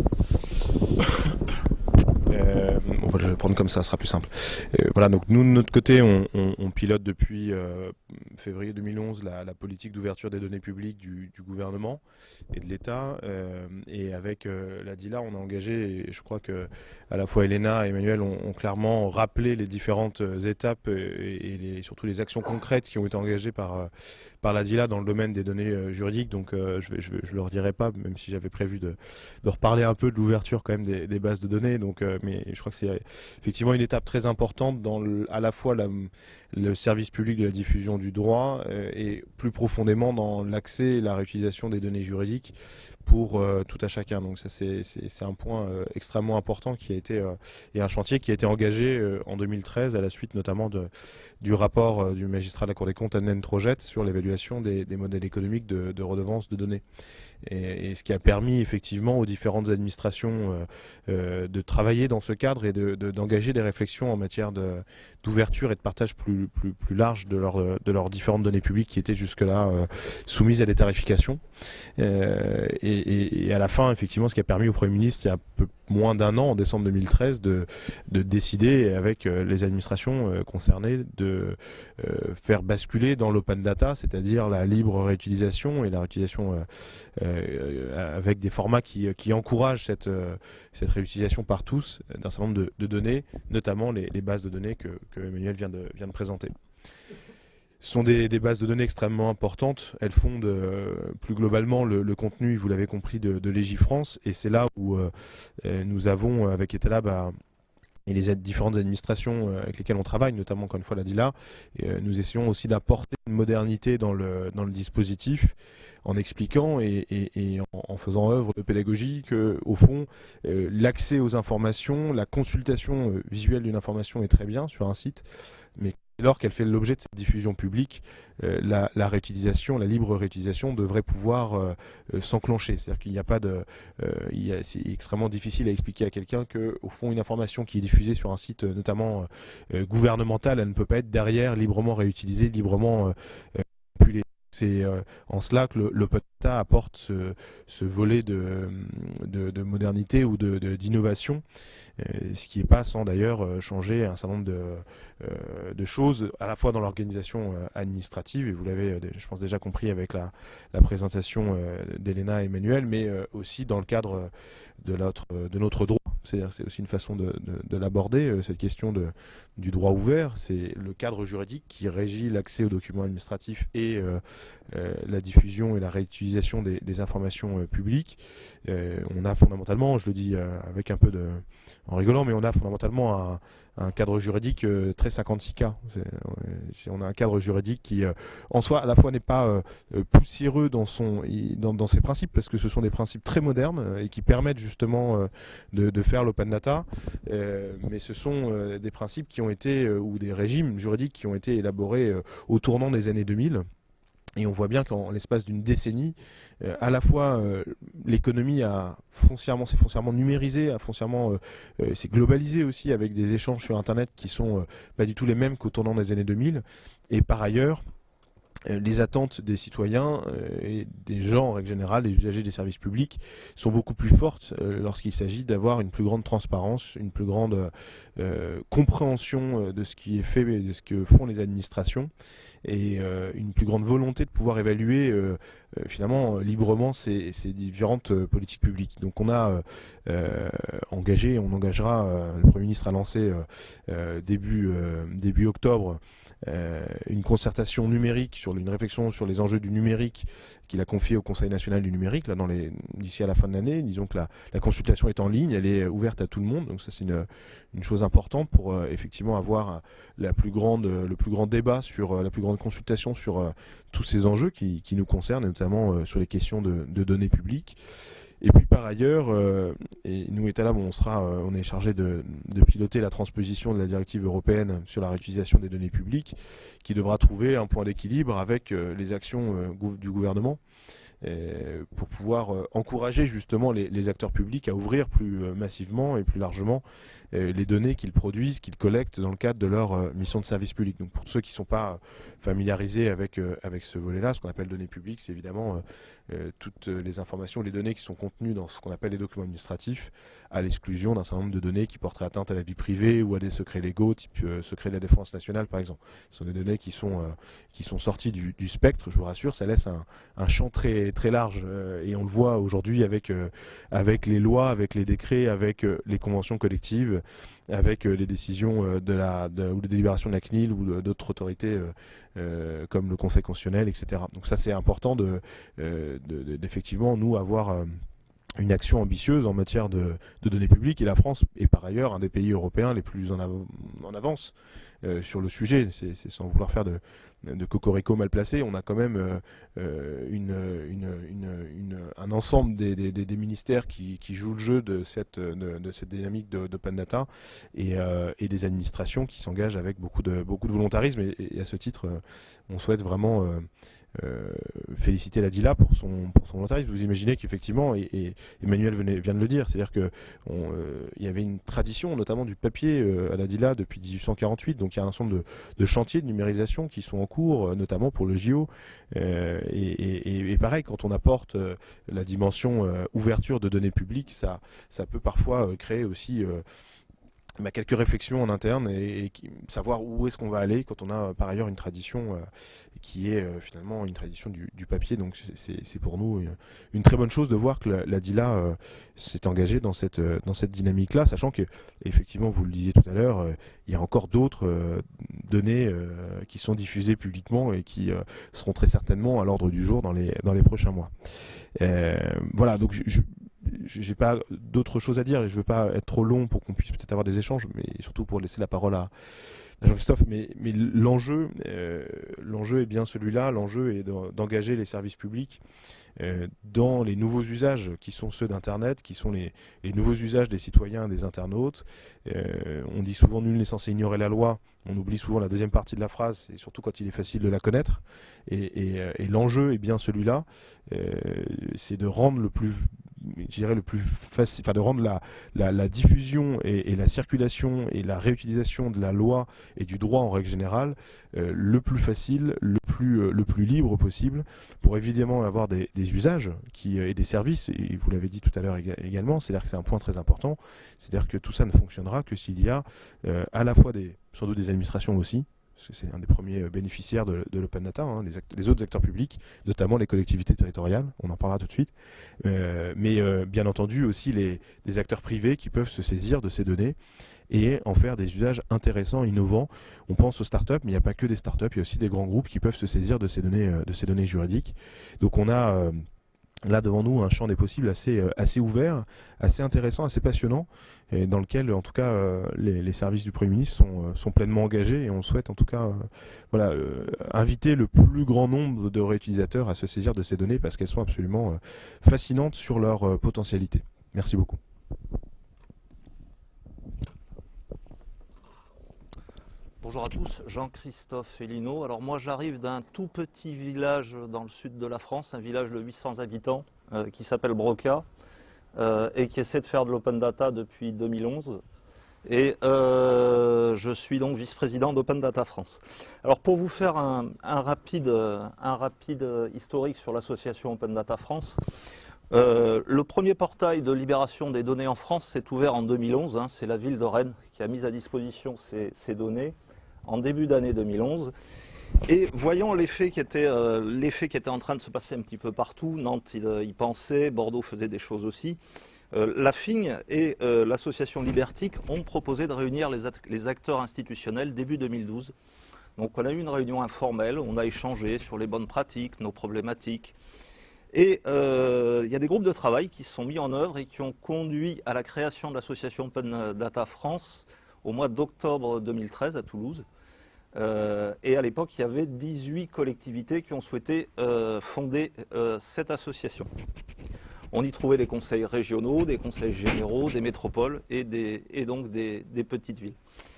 C: Euh, on va le prendre comme ça, ça sera plus simple. Euh, voilà, donc nous de notre côté, on, on, on pilote depuis euh, février deux mille onze la, la politique d'ouverture des données publiques du, du gouvernement et de l'État. Euh, et avec euh, la D I L A, on a engagé, et je crois que à la fois Elena et Emmanuel ont, ont clairement rappelé les différentes étapes et, et les, surtout les actions concrètes qui ont été engagées par, par la D I L A dans le domaine des données euh, juridiques. Donc euh, je ne le redirai pas, même si j'avais prévu de, de reparler un peu de l'ouverture quand même des, des bases de données. Donc, euh, mais je crois que c'est effectivement une étape très importante dans le, à la fois la, le service public de la diffusion du droit euh, et plus profondément dans l'accès et la réutilisation des données juridiques pour euh, tout à chacun. Donc ça c'est un point euh, extrêmement important qui a été euh, et un chantier qui a été engagé euh, en deux mille treize à la suite notamment de, du rapport euh, du magistrat de la Cour des comptes Anne Trojette sur l'évaluation des, des modèles économiques de, de redevance de données. Et, et ce qui a permis effectivement aux différentes administrations euh, euh, de travailler dans ce cadre et d'engager de, de, des réflexions en matière d'ouverture et de partage plus, plus, plus large de, leur, de leurs différentes données publiques qui étaient jusque-là euh, soumises à des tarifications. Euh, et, et, et à la fin, effectivement, ce qui a permis au Premier ministre, il y a un peu moins d'un an, en décembre deux mille treize, de, de décider avec euh, les administrations euh, concernées de euh, faire basculer dans l'open data, c'est-à-dire la libre réutilisation et la réutilisation euh, euh, avec des formats qui, qui encouragent cette, euh, cette réutilisation par tous d'un certain nombre de, de données, notamment les, les bases de données que, que Emmanuel vient de, vient de présenter. Ce sont des, des bases de données extrêmement importantes. Elles fondent euh, plus globalement le, le contenu, vous l'avez compris, de, de Légifrance. Et c'est là où euh, nous avons, avec Etalab et les différentes administrations avec lesquelles on travaille, notamment encore une fois la D I L A, et, euh, nous essayons aussi d'apporter une modernité dans le, dans le dispositif en expliquant et, et, et en, en faisant œuvre de pédagogie que, au fond, euh, l'accès aux informations, la consultation euh, visuelle d'une information est très bien sur un site, mais alors qu'elle fait l'objet de cette diffusion publique, euh, la, la réutilisation, la libre réutilisation devrait pouvoir euh, euh, s'enclencher. C'est-à-dire qu'il n'y a pas de, euh, c'est extrêmement difficile à expliquer à quelqu'un que, au fond, une information qui est diffusée sur un site, euh, notamment euh, gouvernemental, elle ne peut pas être derrière librement réutilisée, librement euh, manipulée. C'est euh, en cela que l'open l'État apporte ce, ce volet de, de, de modernité ou de, de, d'innovation, euh, ce qui n'est pas sans d'ailleurs changer un certain nombre de, euh, de choses, à la fois dans l'organisation administrative, et vous l'avez, je pense, déjà compris avec la, la présentation euh, d'Elena et Emmanuel, mais euh, aussi dans le cadre de notre, de notre droit. C'est-à-dire, c'est aussi une façon de, de, de l'aborder, euh, cette question de, du droit ouvert. C'est le cadre juridique qui régit l'accès aux documents administratifs et euh, euh, la diffusion et la réutilisation des, des informations euh, publiques. Euh, on a fondamentalement, je le dis euh, avec un peu de, en rigolant, mais on a fondamentalement un, un cadre juridique euh, très cinquante-six K. C'est, on a un cadre juridique qui, euh, en soi, à la fois n'est pas euh, poussiéreux dans, son, dans, dans ses principes, parce que ce sont des principes très modernes euh, et qui permettent justement euh, de, de faire l'open data, euh, mais ce sont euh, des principes qui ont été, euh, ou des régimes juridiques qui ont été élaborés euh, au tournant des années deux mille. Et on voit bien qu'en l'espace d'une décennie, euh, à la fois euh, l'économie a foncièrement, s'est foncièrement numérisée, a foncièrement, euh, euh, s'est globalisée aussi avec des échanges sur Internet qui sont euh, pas du tout les mêmes qu'au tournant des années deux mille. Et par ailleurs, euh, les attentes des citoyens euh, et des gens en règle générale, des usagers des services publics, sont beaucoup plus fortes euh, lorsqu'il s'agit d'avoir une plus grande transparence, une plus grande euh, compréhension de ce qui est fait, de ce que font les administrations, et euh, une plus grande volonté de pouvoir évaluer euh, euh, finalement librement ces, ces différentes euh, politiques publiques. Donc on a euh, engagé, on engagera, euh, le Premier ministre a lancé euh, euh, début, euh, début octobre euh, une concertation numérique, sur une réflexion sur les enjeux du numérique qu'il a confiée au Conseil national du numérique là, dans les, d'ici à la fin de l'année. Disons que la, la consultation est en ligne, elle est ouverte à tout le monde, donc ça c'est une, une chose importante pour euh, effectivement avoir la plus grande, le plus grand débat sur euh, la plus grande consultation sur euh, tous ces enjeux qui, qui nous concernent, et notamment euh, sur les questions de, de données publiques. Et puis par ailleurs, euh, et nous Etalab, on sera, euh, on est chargé de, de piloter la transposition de la directive européenne sur la réutilisation des données publiques, qui devra trouver un point d'équilibre avec euh, les actions euh, gou- du gouvernement, euh, pour pouvoir euh, encourager justement les, les acteurs publics à ouvrir plus euh, massivement et plus largement euh, les données qu'ils produisent, qu'ils collectent dans le cadre de leur euh, mission de service public. Donc pour ceux qui ne sont pas familiarisés avec, euh, avec ce volet-là, ce qu'on appelle données publiques, c'est évidemment euh, euh, toutes les informations, les données qui sont contenues dans ce qu'on appelle les documents administratifs, à l'exclusion d'un certain nombre de données qui porteraient atteinte à la vie privée ou à des secrets légaux, type euh, secret de la défense nationale par exemple. Ce sont des données qui sont, euh, qui sont sorties du, du spectre, je vous rassure, ça laisse un, un champ très, très large, euh, et on le voit aujourd'hui avec, euh, avec les lois, avec les décrets, avec euh, les conventions collectives, avec euh, les décisions euh, de la, de, ou les délibérations de la C N I L ou d'autres autorités euh, euh, comme le Conseil constitutionnel, et cetera. Donc ça c'est important de, euh, de, de, d'effectivement nous avoir euh, une action ambitieuse en matière de, de données publiques, et la France est par ailleurs un des pays européens les plus en, av en avance euh, sur le sujet. C'est sans vouloir faire de, de cocorico mal placé, on a quand même euh, une, une, une, une, un ensemble des, des, des ministères qui, qui jouent le jeu de cette, de, de cette dynamique d'open data, et, euh, et des administrations qui s'engagent avec beaucoup de, beaucoup de volontarisme, et, et à ce titre on souhaite vraiment euh, Euh, féliciter la D I L A pour son, pour son volontarisme. Vous imaginez qu'effectivement, et, et Emmanuel venait, vient de le dire, c'est-à-dire qu'il euh, y avait une tradition, notamment du papier euh, à la D I L A depuis mille huit cent quarante-huit, donc il y a un ensemble de, de chantiers de numérisation qui sont en cours, euh, notamment pour le J O. Euh, et, et, et pareil, quand on apporte euh, la dimension euh, ouverture de données publiques, ça, ça peut parfois euh, créer aussi euh, bah, quelques réflexions en interne, et, et savoir où est-ce qu'on va aller quand on a par ailleurs une tradition euh, qui est euh, finalement une tradition du, du papier. Donc c'est pour nous une, une très bonne chose de voir que la, la D I L A euh, s'est engagée dans cette, euh, dans cette dynamique-là, sachant que, effectivement, vous le disiez tout à l'heure, euh, il y a encore d'autres euh, données euh, qui sont diffusées publiquement et qui euh, seront très certainement à l'ordre du jour dans les, dans les prochains mois. Euh, voilà, donc je, je j'ai pas d'autres choses à dire, et je veux pas être trop long pour qu'on puisse peut-être avoir des échanges, mais surtout pour laisser la parole à, à Jean-Christophe. Mais, mais l'enjeu, euh, l'enjeu est bien celui-là. L'enjeu est d'engager les services publics euh, dans les nouveaux usages qui sont ceux d'Internet, qui sont les, les nouveaux usages des citoyens, des internautes. Euh, on dit souvent nul n'est censé ignorer la loi. On oublie souvent la deuxième partie de la phrase, et surtout quand il est facile de la connaître. Et, et, et l'enjeu est bien celui-là. Euh, c'est de rendre le plus je dirais, le plus facile, enfin de rendre la, la, la diffusion et, et la circulation et la réutilisation de la loi et du droit en règle générale euh, le plus facile, le plus, euh, le plus libre possible, pour évidemment avoir des, des usages qui, et des services, et vous l'avez dit tout à l'heure également, c'est-à-dire que c'est un point très important, c'est-à-dire que tout ça ne fonctionnera que s'il y a euh, à la fois des, sans doute des administrations aussi, c'est un des premiers bénéficiaires de, de l'open data, hein, les, act les autres acteurs publics, notamment les collectivités territoriales, on en parlera tout de suite, euh, mais euh, bien entendu aussi les, les acteurs privés qui peuvent se saisir de ces données et en faire des usages intéressants, innovants. On pense aux startups, mais il n'y a pas que des startups, il y a aussi des grands groupes qui peuvent se saisir de ces données, de ces données juridiques. Donc on a euh, là devant nous un champ des possibles assez, assez ouvert, assez intéressant, assez passionnant, et dans lequel en tout cas euh, les, les services du Premier ministre sont, sont pleinement engagés, et on souhaite en tout cas euh, voilà, euh, inviter le plus grand nombre de réutilisateurs à se saisir de ces données parce qu'elles sont absolument euh, fascinantes sur leur euh, potentialité. Merci beaucoup.
D: Bonjour à tous, Jean-Christophe Elino. Alors moi j'arrive d'un tout petit village dans le sud de la France, un village de huit cents habitants euh, qui s'appelle Broca euh, et qui essaie de faire de l'open data depuis deux mille onze. Et euh, je suis donc vice-président d'Open Data France. Alors pour vous faire un, un, rapide, un rapide historique sur l'association Open Data France, euh, le premier portail de libération des données en France s'est ouvert en deux mille onze. Hein, c'est la ville de Rennes qui a mis à disposition ces, ces données en début d'année deux mille onze. Et voyant l'effet qui, euh, l'effet qui était en train de se passer un petit peu partout, Nantes y, y pensait, Bordeaux faisait des choses aussi, euh, la F I N et euh, l'association Libertic ont proposé de réunir les, les acteurs institutionnels début deux mille douze. Donc on a eu une réunion informelle, on a échangé sur les bonnes pratiques, nos problématiques. Et euh, il y a des groupes de travail qui se sont mis en œuvre et qui ont conduit à la création de l'association Open Data France au mois d'octobre deux mille treize à Toulouse. Euh, et à l'époque, il y avait dix-huit collectivités qui ont souhaité euh, fonder euh, cette association. On y trouvait des conseils régionaux, des conseils généraux, des métropoles et, des, et donc des, des petites villes.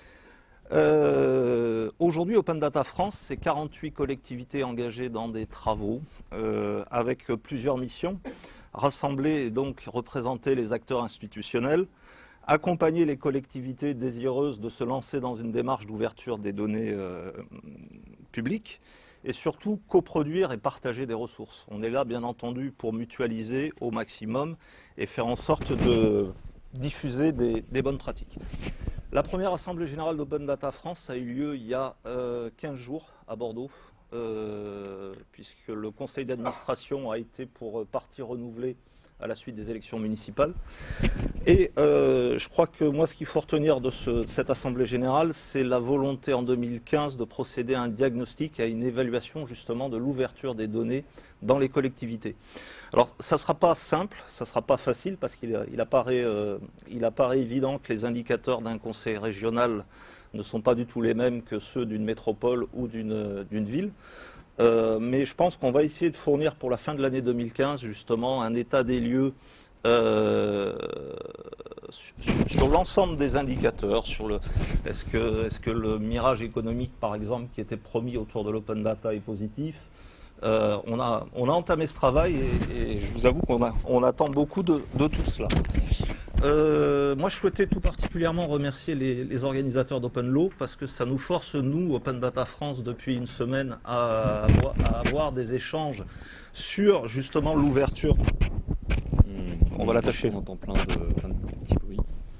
D: Euh, Aujourd'hui, Open Data France, c'est quarante-huit collectivités engagées dans des travaux euh, avec plusieurs missions. Rassembler et donc représenter les acteurs institutionnels, accompagner les collectivités désireuses de se lancer dans une démarche d'ouverture des données euh, publiques et surtout coproduire et partager des ressources. On est là bien entendu pour mutualiser au maximum et faire en sorte de diffuser des, des bonnes pratiques. La première assemblée générale d'Open Data France a eu lieu il y a euh, quinze jours à Bordeaux, euh, puisque le conseil d'administration a été pour partie renouvelé à la suite des élections municipales. Et euh, je crois que moi, ce qu'il faut retenir de ce, cette Assemblée générale, c'est la volonté en deux mille quinze de procéder à un diagnostic, à une évaluation justement de l'ouverture des données dans les collectivités. Alors, ça ne sera pas simple, ça ne sera pas facile, parce qu'il il apparaît, euh, il apparaît évident que les indicateurs d'un conseil régional ne sont pas du tout les mêmes que ceux d'une métropole ou d'une d'une ville. Euh, mais je pense qu'on va essayer de fournir pour la fin de l'année deux mille quinze justement un état des lieux euh, sur, sur l'ensemble des indicateurs. Sur le, est-ce que, est-ce que le mirage économique, par exemple, qui était promis autour de l'open data est positif? euh, on, a, on a entamé ce travail et, et je vous avoue qu'on a, on attend beaucoup de, de tout cela. Euh, moi, je souhaitais tout particulièrement remercier les, les organisateurs d'OpenLaw parce que ça nous force, nous, Open Data France, depuis une semaine, à avoir, à avoir des échanges sur, justement, l'ouverture.
E: Mmh,
D: on va l'attacher.
E: On entend plein de, plein de petits bruits.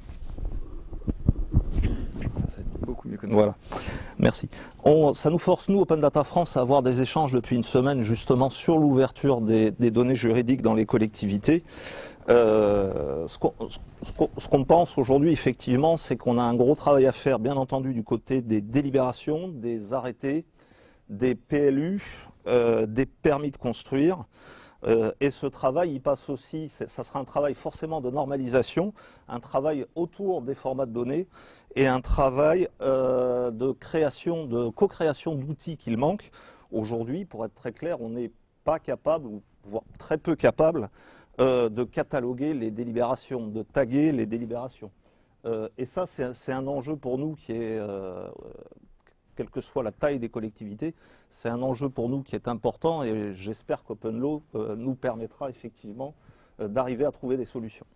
E: Ça va être beaucoup mieux comme
D: voilà.
E: ça.
D: Merci. On, ça nous force, nous, Open Data France, à avoir des échanges depuis une semaine, justement, sur l'ouverture des, des données juridiques dans les collectivités. Euh, ce qu'on ce qu'on pense aujourd'hui, effectivement, c'est qu'on a un gros travail à faire, bien entendu, du côté des délibérations, des arrêtés, des P L U, euh, des permis de construire. Euh, et ce travail, il passe aussi, ça sera un travail forcément de normalisation, un travail autour des formats de données et un travail euh, de création, de co-création d'outils qu'il manque. Aujourd'hui, pour être très clair, on n'est pas capable, voire très peu capable, Euh, de cataloguer les délibérations, de taguer les délibérations. Euh, et ça, c'est un enjeu pour nous qui est, euh, quelle que soit la taille des collectivités, c'est un enjeu pour nous qui est important et j'espère qu'OpenLaw euh, nous permettra effectivement euh, d'arriver à trouver des solutions.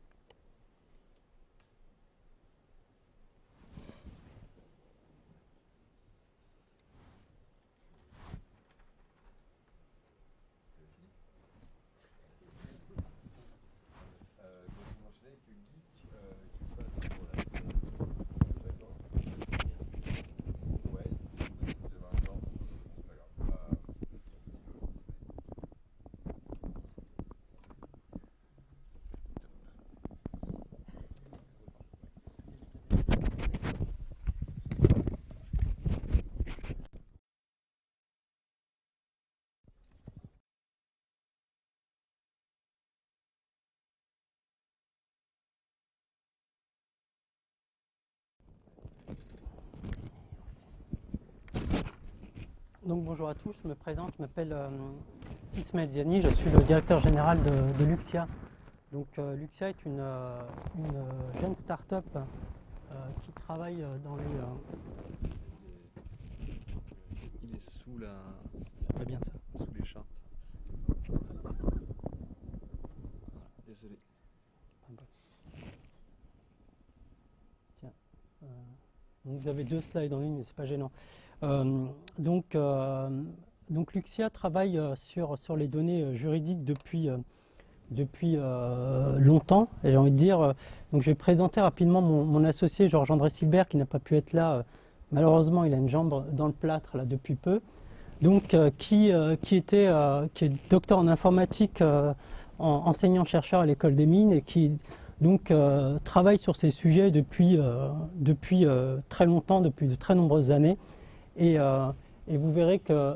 F: Donc bonjour à tous, je me présente, je m'appelle euh, Ismaël Ziani, je suis le directeur général de, de Luxia. Donc euh, Luxia est une, euh, une jeune start-up euh, qui travaille dans les... Euh...
E: Il est sous la...
F: C'est pas bien ça.
E: Sous l'écharpe. Désolé.
F: Tiens. Euh... Donc vous avez deux slides en ligne, mais c'est pas gênant. Euh, donc, euh, donc Luxia travaille sur, sur les données juridiques depuis, euh, depuis euh, longtemps. Et j'ai envie de dire, euh, donc je vais présenter rapidement mon, mon associé Georges-André Silbert qui n'a pas pu être là. Euh, malheureusement, il a une jambe dans le plâtre là depuis peu. Donc, euh, qui, euh, qui, était, euh, qui est docteur en informatique, euh, en, enseignant-chercheur à l'école des mines et qui donc euh, travaille sur ces sujets depuis, euh, depuis euh, très longtemps, depuis de très nombreuses années. Et, euh, et vous verrez que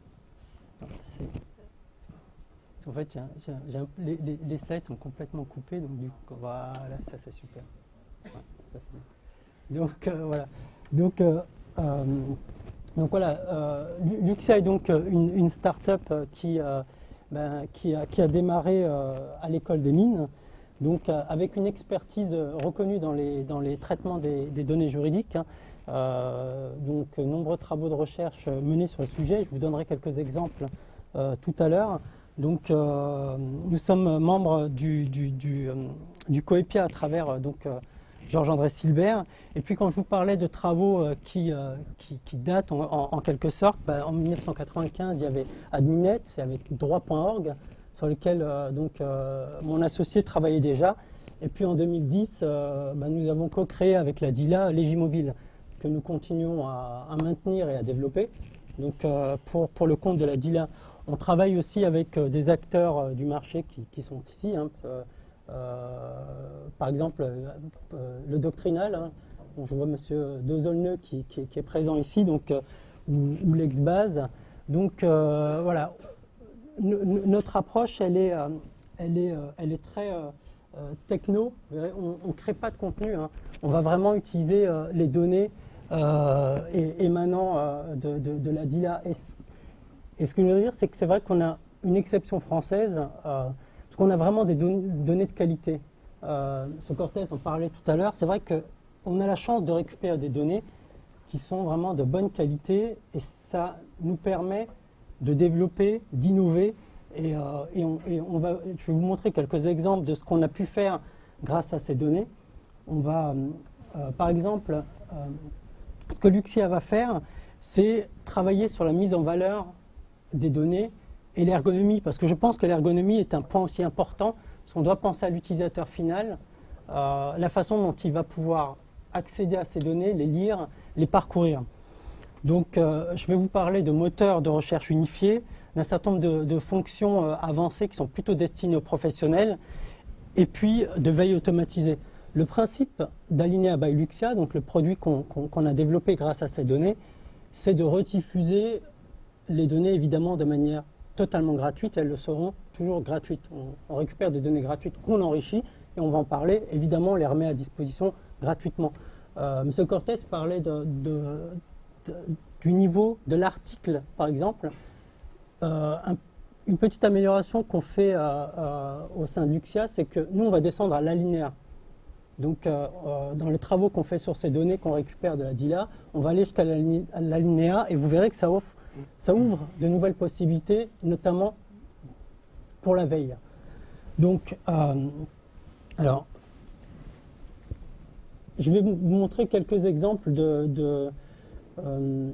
F: en fait, j'ai un, j'ai un, j'ai un, les, les, les slides sont complètement coupés, donc du coup, voilà, ça c'est super. Ouais, ça, c'est... Donc euh, voilà. Donc, euh, euh, donc voilà. Euh, Luxia est donc une, une start-up qui, euh, ben, qui, a, qui a démarré euh, à l'école des mines, donc euh, avec une expertise reconnue dans les, dans les traitements des, des données juridiques. Hein. Euh, donc, euh, nombreux travaux de recherche euh, menés sur le sujet. Je vous donnerai quelques exemples euh, tout à l'heure. Donc, euh, nous sommes membres du, du, du, euh, du COEPIA à travers euh, donc, euh, Georges-André Silbert. Et puis, quand je vous parlais de travaux euh, qui, euh, qui, qui datent en, en, en quelque sorte, bah, en mille neuf cent quatre-vingt-quinze, il y avait Adminet, il y avait droit point org, sur lequel euh, donc, euh, mon associé travaillait déjà. Et puis, en deux mille dix, euh, bah, nous avons co-créé avec la D I L A Légimobile, que nous continuons à, à maintenir et à développer. Donc euh, pour, pour le compte de la D I L A, on travaille aussi avec euh, des acteurs euh, du marché qui, qui sont ici. Hein, euh, euh, par exemple, euh, le doctrinal. Hein, bon, je vois M. Dozolneux qui, qui, qui est présent ici, donc, euh, ou, ou l'ex-base. Donc euh, voilà, N notre approche, elle est, euh, elle est, euh, elle est très euh, techno. On ne crée pas de contenu. Hein. On va vraiment utiliser euh, les données Euh, et, émanant euh, de, de, de la D I L A. Et, et ce que je veux dire, c'est que c'est vrai qu'on a une exception française, euh, parce qu'on a vraiment des don données de qualité. Euh, ce Cortez en parlait tout à l'heure, c'est vrai qu'on a la chance de récupérer des données qui sont vraiment de bonne qualité, et ça nous permet de développer, d'innover, et, euh, et, on, et on va, je vais vous montrer quelques exemples de ce qu'on a pu faire grâce à ces données. On va, euh, par exemple, euh, ce que Luxia va faire, c'est travailler sur la mise en valeur des données et l'ergonomie, parce que je pense que l'ergonomie est un point aussi important, parce qu'on doit penser à l'utilisateur final, euh, la façon dont il va pouvoir accéder à ces données, les lire, les parcourir. Donc, euh, je vais vous parler de moteurs de recherche unifiés, d'un certain nombre de, de fonctions euh, avancées qui sont plutôt destinées aux professionnels, et puis de veille automatisée. Le principe d'Alinea by Luxia, donc le produit qu'on qu'on, qu'on a développé grâce à ces données, c'est de rediffuser les données évidemment de manière totalement gratuite. Elles le seront toujours gratuites. On, on récupère des données gratuites qu'on enrichit et on va en parler. Évidemment, on les remet à disposition gratuitement. Euh, M. Cortez parlait de, de, de, du niveau de l'article, par exemple. Euh, un, une petite amélioration qu'on fait euh, euh, au sein de Luxia, c'est que nous, on va descendre à l'alinéa. Donc, euh, euh, dans les travaux qu'on fait sur ces données qu'on récupère de la D I L A, on va aller jusqu'à l'alinéa et vous verrez que ça, offre, ça ouvre de nouvelles possibilités, notamment pour la veille. Donc, euh, alors, je vais vous montrer quelques exemples de... de euh,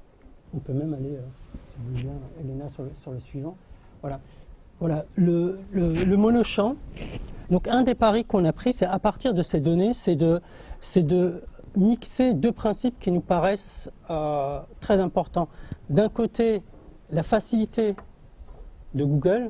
F: on peut même aller, euh, si vous voulez bien, Elena, sur le, sur le suivant. Voilà, voilà le, le, le monochamp. Donc, un des paris qu'on a pris, c'est à partir de ces données, c'est de, c'est de mixer deux principes qui nous paraissent euh, très importants. D'un côté, la facilité de Google,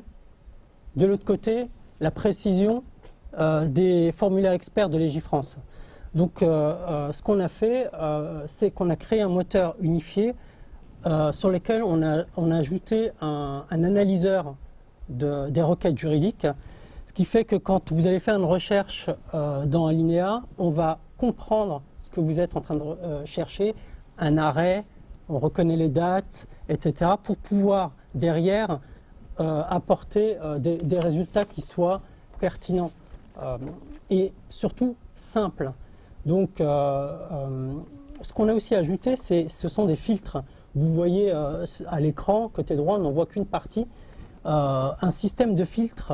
F: de l'autre côté, la précision euh, des formulaires experts de Légifrance. Donc, euh, euh, ce qu'on a fait, euh, c'est qu'on a créé un moteur unifié euh, sur lequel on a, on a ajouté un, un analyseur de, des requêtes juridiques, ce qui fait que quand vous allez faire une recherche euh, dans Alinéa, on va comprendre ce que vous êtes en train de euh, chercher, un arrêt, on reconnaît les dates, et cetera, pour pouvoir derrière euh, apporter euh, des, des résultats qui soient pertinents euh, et surtout simples. Donc, euh, euh, ce qu'on a aussi ajouté, c'est, ce sont des filtres. Vous voyez euh, à l'écran, côté droit, on n'en voit qu'une partie, euh, un système de filtres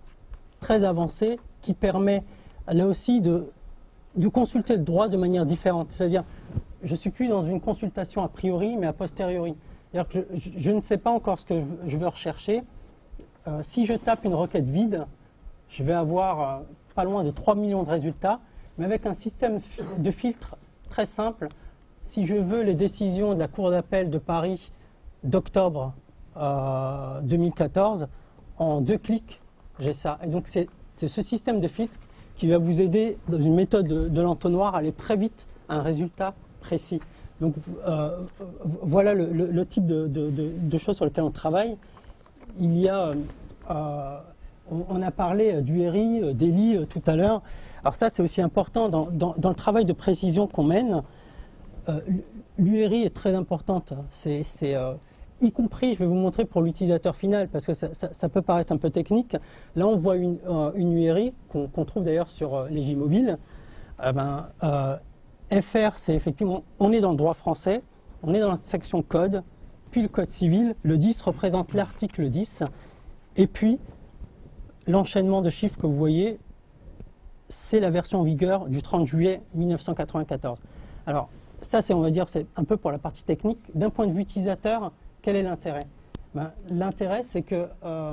F: très avancé qui permet là aussi de, de consulter le droit de manière différente. C'est-à-dire, je ne suis plus dans une consultation a priori, mais a posteriori. C'est-à-dire que je, je, je ne sais pas encore ce que je veux rechercher. Euh, si je tape une requête vide, je vais avoir euh, pas loin de trois millions de résultats, mais avec un système de filtre très simple. Si je veux les décisions de la Cour d'appel de Paris d'octobre euh, deux mille quatorze, en deux clics, j'ai ça. Et donc c'est ce système de filtre qui va vous aider dans une méthode de, de l'entonnoir à aller très vite à un résultat précis. Donc euh, voilà le, le, le type de, de, de, de choses sur lesquelles on travaille. Il y a, euh, on, on a parlé du R I, d'Eli euh, tout à l'heure. Alors ça c'est aussi important dans, dans, dans le travail de précision qu'on mène. Euh, L'U R I est très importante. C'est, c'est, euh, y compris, je vais vous montrer pour l'utilisateur final, parce que ça, ça, ça peut paraître un peu technique. Là, on voit une, euh, une U R I qu'on qu'on trouve d'ailleurs sur euh, Légimobile. Euh, ben, euh, F R, c'est effectivement, on est dans le droit français, on est dans la section code, puis le code civil. Le dix représente l'article dix, et puis l'enchaînement de chiffres que vous voyez, c'est la version en vigueur du trente juillet mille neuf cent quatre-vingt-quatorze. Alors, ça, c'est, on va dire, c'est un peu pour la partie technique. D'un point de vue utilisateur, quel est l'intérêt? Ben, l'intérêt, c'est que, euh,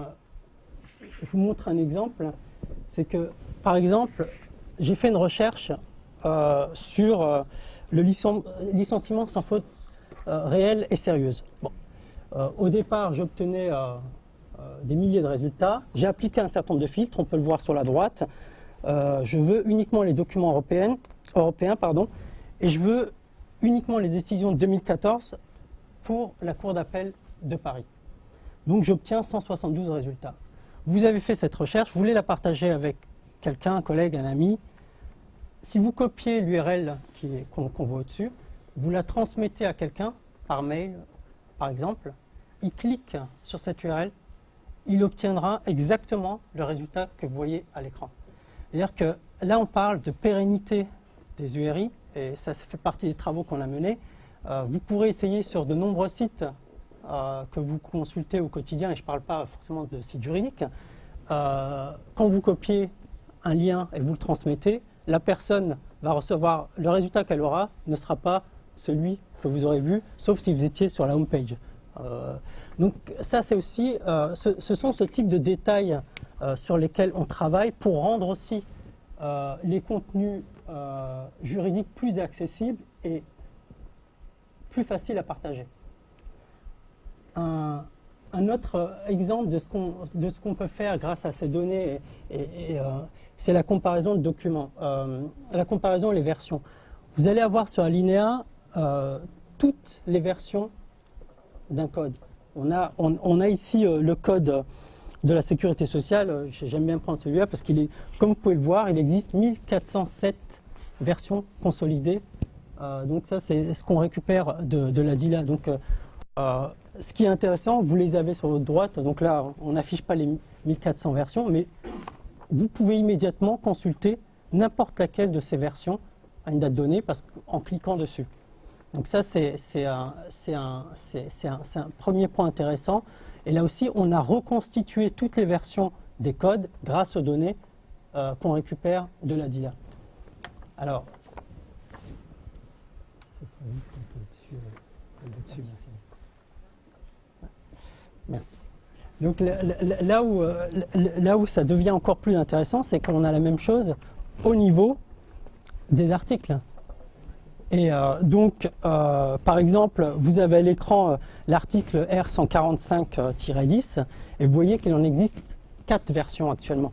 F: je vous montre un exemple, c'est que, par exemple, j'ai fait une recherche euh, sur euh, le licen licenciement sans faute euh, réelle et sérieuse. Bon. Euh, au départ, j'obtenais euh, euh, des milliers de résultats. J'ai appliqué un certain nombre de filtres, on peut le voir sur la droite. Euh, je veux uniquement les documents européens, européens pardon, et je veux uniquement les décisions de deux mille quatorze pour la Cour d'appel de Paris. Donc j'obtiens cent soixante-douze résultats. Vous avez fait cette recherche, vous voulez la partager avec quelqu'un, un collègue, un ami. Si vous copiez l'U R L qu'on qu'on voit au-dessus, vous la transmettez à quelqu'un par mail, par exemple, il clique sur cette U R L, il obtiendra exactement le résultat que vous voyez à l'écran. C'est-à-dire que là, on parle de pérennité des U R I, et ça, ça fait partie des travaux qu'on a menés. Euh, vous pourrez essayer sur de nombreux sites euh, que vous consultez au quotidien, et je ne parle pas forcément de sites juridiques. Euh, quand vous copiez un lien et vous le transmettez, la personne va recevoir, le résultat qu'elle aura ne sera pas celui que vous aurez vu, sauf si vous étiez sur la home page. Euh, donc ça, c'est aussi, euh, ce, ce sont ce type de détails euh, sur lesquels on travaille pour rendre aussi euh, les contenus euh, juridiques plus accessibles et plus faciles à partager. Un, un autre exemple de ce qu'on de ce qu'on peut faire grâce à ces données, et, et, et, euh, c'est la comparaison de documents, euh, la comparaison des versions. Vous allez avoir sur Alinéa euh, toutes les versions d'un code. On a, on, on a ici euh, le code de la sécurité sociale. J'aime bien prendre celui-là parce qu'il est, comme vous pouvez le voir, il existe mille quatre cent sept versions consolidées. Euh, donc ça, c'est ce qu'on récupère de, de la D I L A. Donc, euh, ce qui est intéressant, vous les avez sur votre droite. Donc là, on n'affiche pas les mille quatre cents versions, mais vous pouvez immédiatement consulter n'importe laquelle de ces versions à une date donnée parce qu'en cliquant dessus. Donc ça, c'est un, un, un, un premier point intéressant. Et là aussi, on a reconstitué toutes les versions des codes grâce aux données euh, qu'on récupère de la D I L A. Alors, ça sera vite un peu au-dessus, euh, au-dessus, merci. Merci. Donc là, là, où, là où ça devient encore plus intéressant, c'est qu'on a la même chose au niveau des articles. Et euh, donc, euh, par exemple, vous avez à l'écran euh, l'article R cent quarante-cinq tiret dix, et vous voyez qu'il en existe quatre versions actuellement.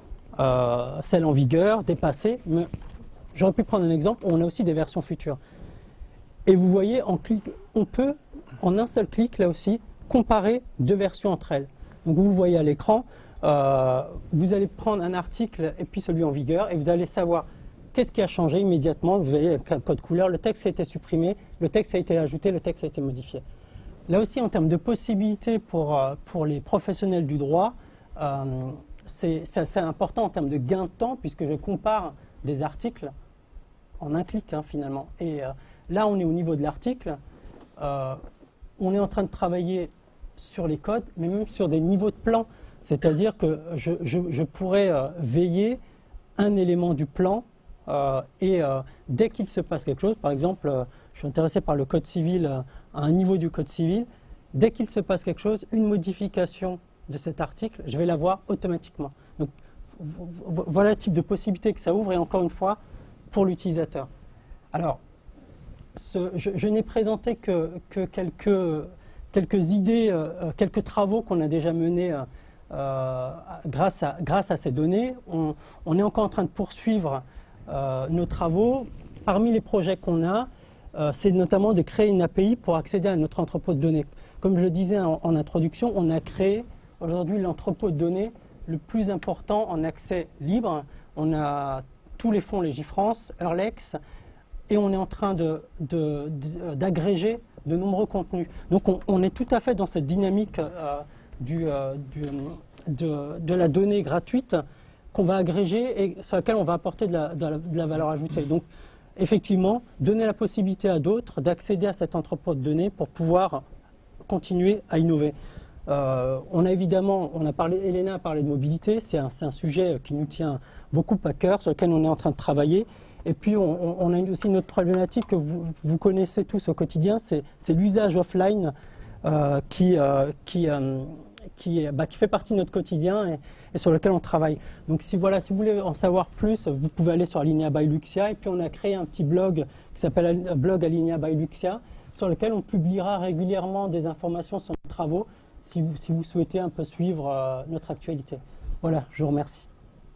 F: Euh, celle en vigueur, dépassée, mais j'aurais pu prendre un exemple, on a aussi des versions futures. Et vous voyez, en clic, on peut, en un seul clic, là aussi, comparer deux versions entre elles. Donc vous le voyez à l'écran, euh, vous allez prendre un article et puis celui en vigueur, et vous allez savoir qu'est-ce qui a changé immédiatement. Vous voyez un code couleur, le texte a été supprimé, le texte a été ajouté, le texte a été modifié. Là aussi, en termes de possibilités pour, pour les professionnels du droit, euh, c'est assez important en termes de gain de temps, puisque je compare des articles en un clic, hein, finalement. Et euh, là, on est au niveau de l'article. Euh, on est en train de travailler sur les codes, mais même sur des niveaux de plan. C'est-à-dire que je, je, je pourrais euh, veiller un élément du plan euh, et euh, dès qu'il se passe quelque chose, par exemple, euh, je suis intéressé par le code civil, euh, à un niveau du code civil, dès qu'il se passe quelque chose, une modification de cet article, je vais la voir automatiquement. Donc voilà le type de possibilité que ça ouvre, et encore une fois, pour l'utilisateur. Alors, ce, je, je n'ai présenté que, que quelques... quelques idées, euh, quelques travaux qu'on a déjà menés euh, euh, grâce, à, grâce à ces données. On, on est encore en train de poursuivre euh, nos travaux. Parmi les projets qu'on a, euh, c'est notamment de créer une A P I pour accéder à notre entrepôt de données. Comme je le disais en, en introduction, on a créé aujourd'hui l'entrepôt de données le plus important en accès libre. On a tous les fonds Légifrance, Eurlex, et on est en train de, de, de, d'agréger de nombreux contenus. Donc on, on est tout à fait dans cette dynamique euh, du, euh, du, de, de la donnée gratuite qu'on va agréger et sur laquelle on va apporter de la, de la, de la valeur ajoutée. Donc effectivement, donner la possibilité à d'autres d'accéder à cet entrepôt de données pour pouvoir continuer à innover. Euh, on a évidemment, on a parlé, Elena a parlé de mobilité, c'est un, c'est un sujet qui nous tient beaucoup à cœur, sur lequel on est en train de travailler. Et puis, on, on a aussi une autre problématique que vous, vous connaissez tous au quotidien, c'est l'usage offline euh, qui, euh, qui, euh, qui, bah, qui fait partie de notre quotidien et, et sur lequel on travaille. Donc, si, voilà, si vous voulez en savoir plus, vous pouvez aller sur Alinea by Luxia. Et puis, on a créé un petit blog qui s'appelle Blog Alinea by Luxia, sur lequel on publiera régulièrement des informations sur nos travaux, si vous, si vous souhaitez un peu suivre euh, notre actualité. Voilà, je vous remercie.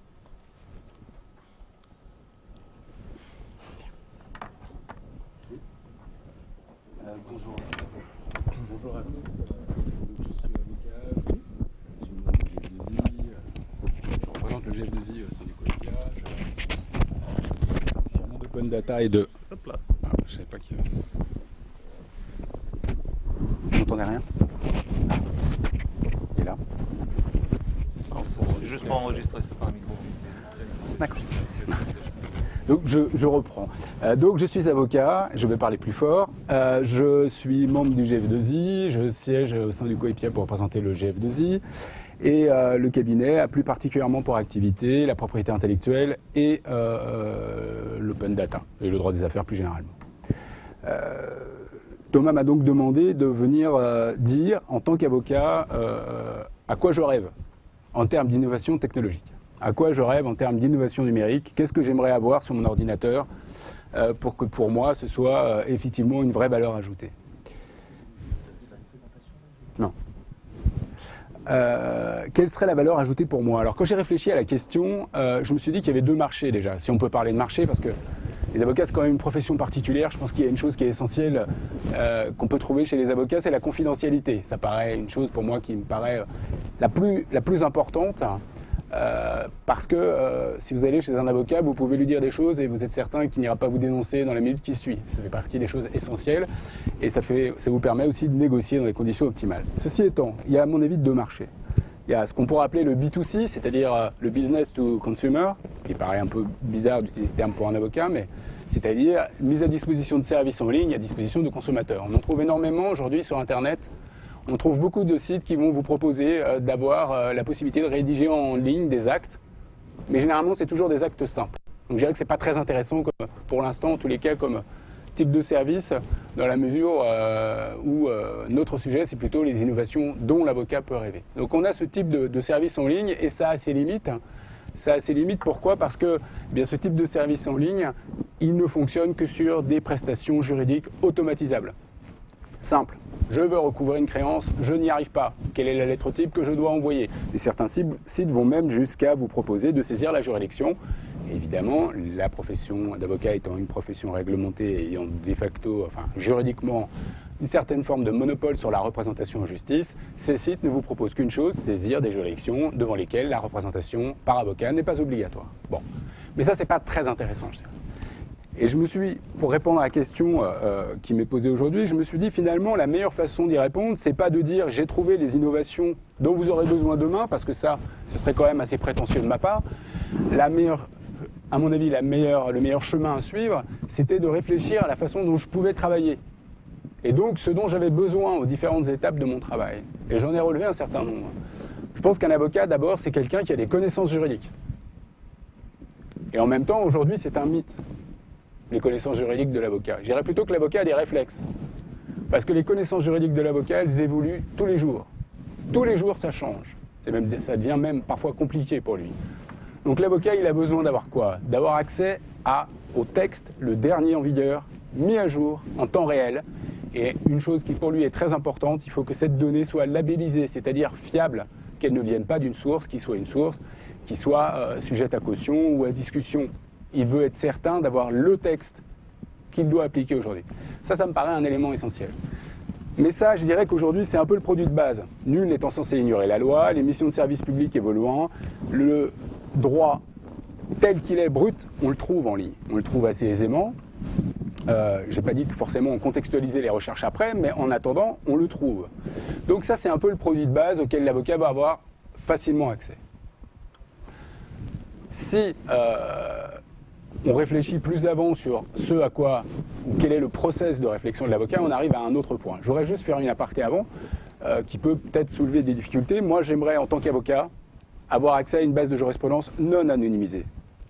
E: Bonjour. Bonjour à tous. Je suis avocat, je suis membre du G F deux I. Je représente le G F deux I au sein du Coekia. Je suis monde open data et de. Hop là. Ah, je savais pas qu'il y avait. Vous n'entendez rien? Il est là.
D: C'est juste pour enregistrer, c'est pas un micro.
E: D'accord. Donc je, je reprends. Euh, donc je suis avocat, je vais parler plus fort. Euh, je suis membre du G F deux I, je siège au sein du Coepia pour représenter le G F deux I. Et euh, le cabinet a plus particulièrement pour activité la propriété intellectuelle et euh, l'open data, et le droit des affaires plus généralement. Euh, Thomas m'a donc demandé de venir euh, dire, en tant qu'avocat, euh, à quoi je rêve en termes d'innovation technologique. À quoi je rêve en termes d'innovation numérique, qu'est-ce que j'aimerais avoir sur mon ordinateur euh, pour que pour moi ce soit euh, effectivement une vraie valeur ajoutée. Non. Euh, quelle serait la valeur ajoutée pour moi? Alors quand j'ai réfléchi à la question, euh, je me suis dit qu'il y avait deux marchés déjà, si on peut parler de marché, parce que les avocats c'est quand même une profession particulière. Je pense qu'il y a une chose qui est essentielle euh, qu'on peut trouver chez les avocats, c'est la confidentialité. Ça paraît une chose pour moi qui me paraît la plus, la plus importante. Euh, parce que euh, si vous allez chez un avocat, vous pouvez lui dire des choses et vous êtes certain qu'il n'ira pas vous dénoncer dans la minute qui suit. Ça fait partie des choses essentielles et ça, fait, ça vous permet aussi de négocier dans des conditions optimales. Ceci étant, il y a à mon avis deux marchés. Il y a ce qu'on pourrait appeler le B deux C, c'est-à-dire euh, le business to consumer, ce qui paraît un peu bizarre d'utiliser ce terme pour un avocat, mais c'est-à-dire mise à disposition de services en ligne à disposition de consommateurs. On en trouve énormément aujourd'hui sur Internet. on trouve beaucoup de sites qui vont vous proposer euh, d'avoir euh, la possibilité de rédiger en ligne des actes, mais généralement c'est toujours des actes simples. Donc je dirais que ce n'est pas très intéressant comme, pour l'instant, en tous les cas, comme type de service, dans la mesure euh, où euh, notre sujet c'est plutôt les innovations dont l'avocat peut rêver. Donc on a ce type de, de service en ligne et ça a ses limites. Ça a ses limites, pourquoi? Parce que eh bien, ce type de service en ligne, il ne fonctionne que sur des prestations juridiques automatisables. Simple. Je veux recouvrer une créance, je n'y arrive pas. Quelle est la lettre type que je dois envoyer? Et certains sites vont même jusqu'à vous proposer de saisir la juridiction. Et évidemment, la profession d'avocat étant une profession réglementée et ayant de facto, enfin juridiquement, une certaine forme de monopole sur la représentation en justice, ces sites ne vous proposent qu'une chose, saisir des juridictions devant lesquelles la représentation par avocat n'est pas obligatoire. Bon. Mais ça, c'est pas très intéressant, je dirais. Et je me suis, pour répondre à la question euh, qui m'est posée aujourd'hui, je me suis dit finalement la meilleure façon d'y répondre, c'est pas de dire j'ai trouvé les innovations dont vous aurez besoin demain, parce que ça, ce serait quand même assez prétentieux de ma part. La meilleure, à mon avis, la meilleure, le meilleur chemin à suivre, c'était de réfléchir à la façon dont je pouvais travailler. Et donc ce dont j'avais besoin aux différentes étapes de mon travail. Et j'en ai relevé un certain nombre. Je pense qu'un avocat, d'abord, c'est quelqu'un qui a des connaissances juridiques. Et en même temps, aujourd'hui, c'est un mythe, les connaissances juridiques de l'avocat. Je dirais plutôt que l'avocat a des réflexes. Parce que les connaissances juridiques de l'avocat, elles évoluent tous les jours. Tous les jours, ça change. C'est même, ça devient même parfois compliqué pour lui. Donc l'avocat, il a besoin d'avoir quoi? D'avoir accès à, au texte, le dernier en vigueur, mis à jour, en temps réel. Et une chose qui pour lui est très importante, il faut que cette donnée soit labellisée, c'est-à-dire fiable, qu'elle ne vienne pas d'une source, qui soit une source, qui soit euh, sujette à caution ou à discussion. Il veut être certain d'avoir le texte qu'il doit appliquer aujourd'hui. Ça, ça me paraît un élément essentiel. Mais ça, je dirais qu'aujourd'hui, c'est un peu le produit de base. Nul n'étant censé ignorer la loi, les missions de service public évoluant, le droit tel qu'il est brut, on le trouve en ligne. On le trouve assez aisément. Euh, je n'ai pas dit que forcément on contextualisait les recherches après, mais en attendant, on le trouve. Donc ça, c'est un peu le produit de base auquel l'avocat va avoir facilement accès. Si euh, on réfléchit plus avant sur ce à quoi, ou quel est le process de réflexion de l'avocat, on arrive à un autre point. Je voudrais juste faire une aparté avant, euh, qui peut peut-être soulever des difficultés. Moi, j'aimerais, en tant qu'avocat, avoir accès à une base de jurisprudence non anonymisée.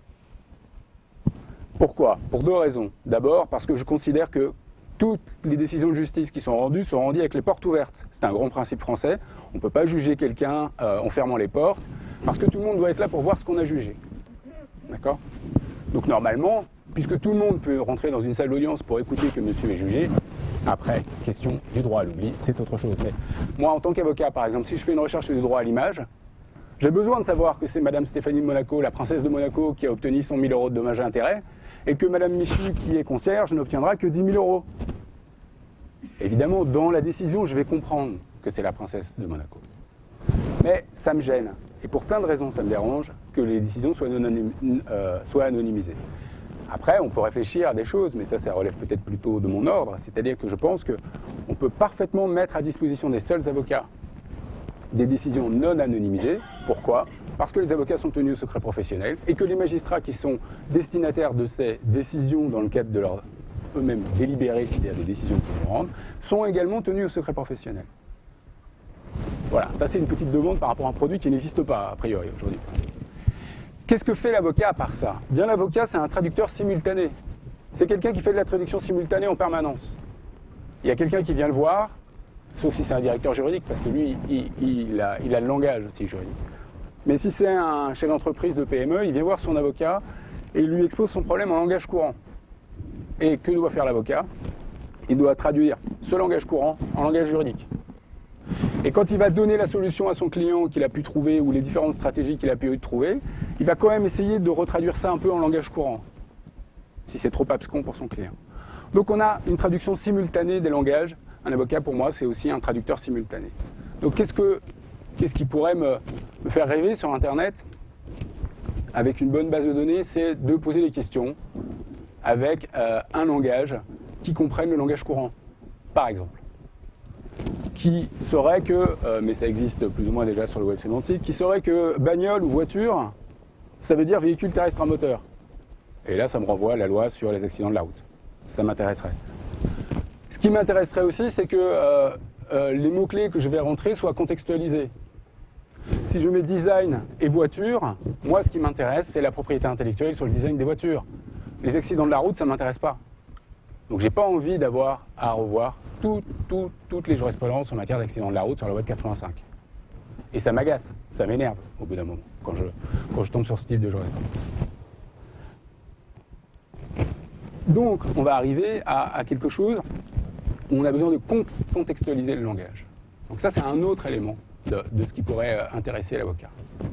E: Pourquoi? Pour deux raisons. D'abord, parce que je considère que toutes les décisions de justice qui sont rendues sont rendues avec les portes ouvertes. C'est un grand principe français. On ne peut pas juger quelqu'un euh, en fermant les portes, parce que tout le monde doit être là pour voir ce qu'on a jugé. D'accord? Donc normalement, puisque tout le monde peut rentrer dans une salle d'audience pour écouter que monsieur est jugé, après, question du droit à l'oubli, c'est autre chose. Mais moi, en tant qu'avocat, par exemple, si je fais une recherche du droit à l'image, j'ai besoin de savoir que c'est madame Stéphanie de Monaco, la princesse de Monaco, qui a obtenu cent mille euros de dommages et intérêts, et que madame Michu, qui est concierge, n'obtiendra que dix mille euros. Évidemment, dans la décision, je vais comprendre que c'est la princesse de Monaco. Mais ça me gêne. Et pour plein de raisons, ça me dérange que les décisions soient, non anonym, euh, soient anonymisées. Après, on peut réfléchir à des choses, mais ça, ça relève peut-être plutôt de mon ordre. C'est-à-dire que je pense qu'on peut parfaitement mettre à disposition des seuls avocats des décisions non anonymisées. Pourquoi? Parce que les avocats sont tenus au secret professionnel et que les magistrats qui sont destinataires de ces décisions dans le cadre de leur eux-mêmes délibérés, c'est-à-dire des décisions qu'ils vont rendre, sont également tenus au secret professionnel. Voilà, ça c'est une petite demande par rapport à un produit qui n'existe pas a priori aujourd'hui. Qu'est-ce que fait l'avocat à part ça? Bien, l'avocat, c'est un traducteur simultané. C'est quelqu'un qui fait de la traduction simultanée en permanence. Il y a quelqu'un qui vient le voir, sauf si c'est un directeur juridique, parce que lui, il, il, a, il a le langage aussi juridique. Mais si c'est un chef d'entreprise de P M E, il vient voir son avocat et il lui expose son problème en langage courant. Et que doit faire l'avocat? Il doit traduire ce langage courant en langage juridique. Et quand il va donner la solution à son client qu'il a pu trouver, ou les différentes stratégies qu'il a pu trouver, il va quand même essayer de retraduire ça un peu en langage courant, si c'est trop abscon pour son client. Donc on a une traduction simultanée des langages. Un avocat, pour moi, c'est aussi un traducteur simultané. Donc qu'est-ce que, qu'est-ce qui pourrait me, me faire rêver sur Internet avec une bonne base de données? C'est de poser des questions avec euh, un langage qui comprenne le langage courant, par exemple. Qui serait que, euh, mais ça existe plus ou moins déjà sur le web sémantique, qui serait que bagnole ou voiture, ça veut dire véhicule terrestre à moteur. Et là, ça me renvoie à la loi sur les accidents de la route. Ça m'intéresserait. Ce qui m'intéresserait aussi, c'est que euh, euh, les mots-clés que je vais rentrer soient contextualisés. Si je mets design et voiture, moi ce qui m'intéresse, c'est la propriété intellectuelle sur le design des voitures. Les accidents de la route, ça ne m'intéresse pas. Donc j'ai pas envie d'avoir à revoir tout, tout, toutes les jurisprudences en matière d'accidents de la route sur la loi de quatre-vingt-cinq. Et ça m'agace, ça m'énerve au bout d'un moment, quand je, quand je tombe sur ce type de jurisprudence. Donc on va arriver à, à quelque chose où on a besoin de contextualiser le langage. Donc ça c'est un autre élément de, de ce qui pourrait intéresser l'avocat.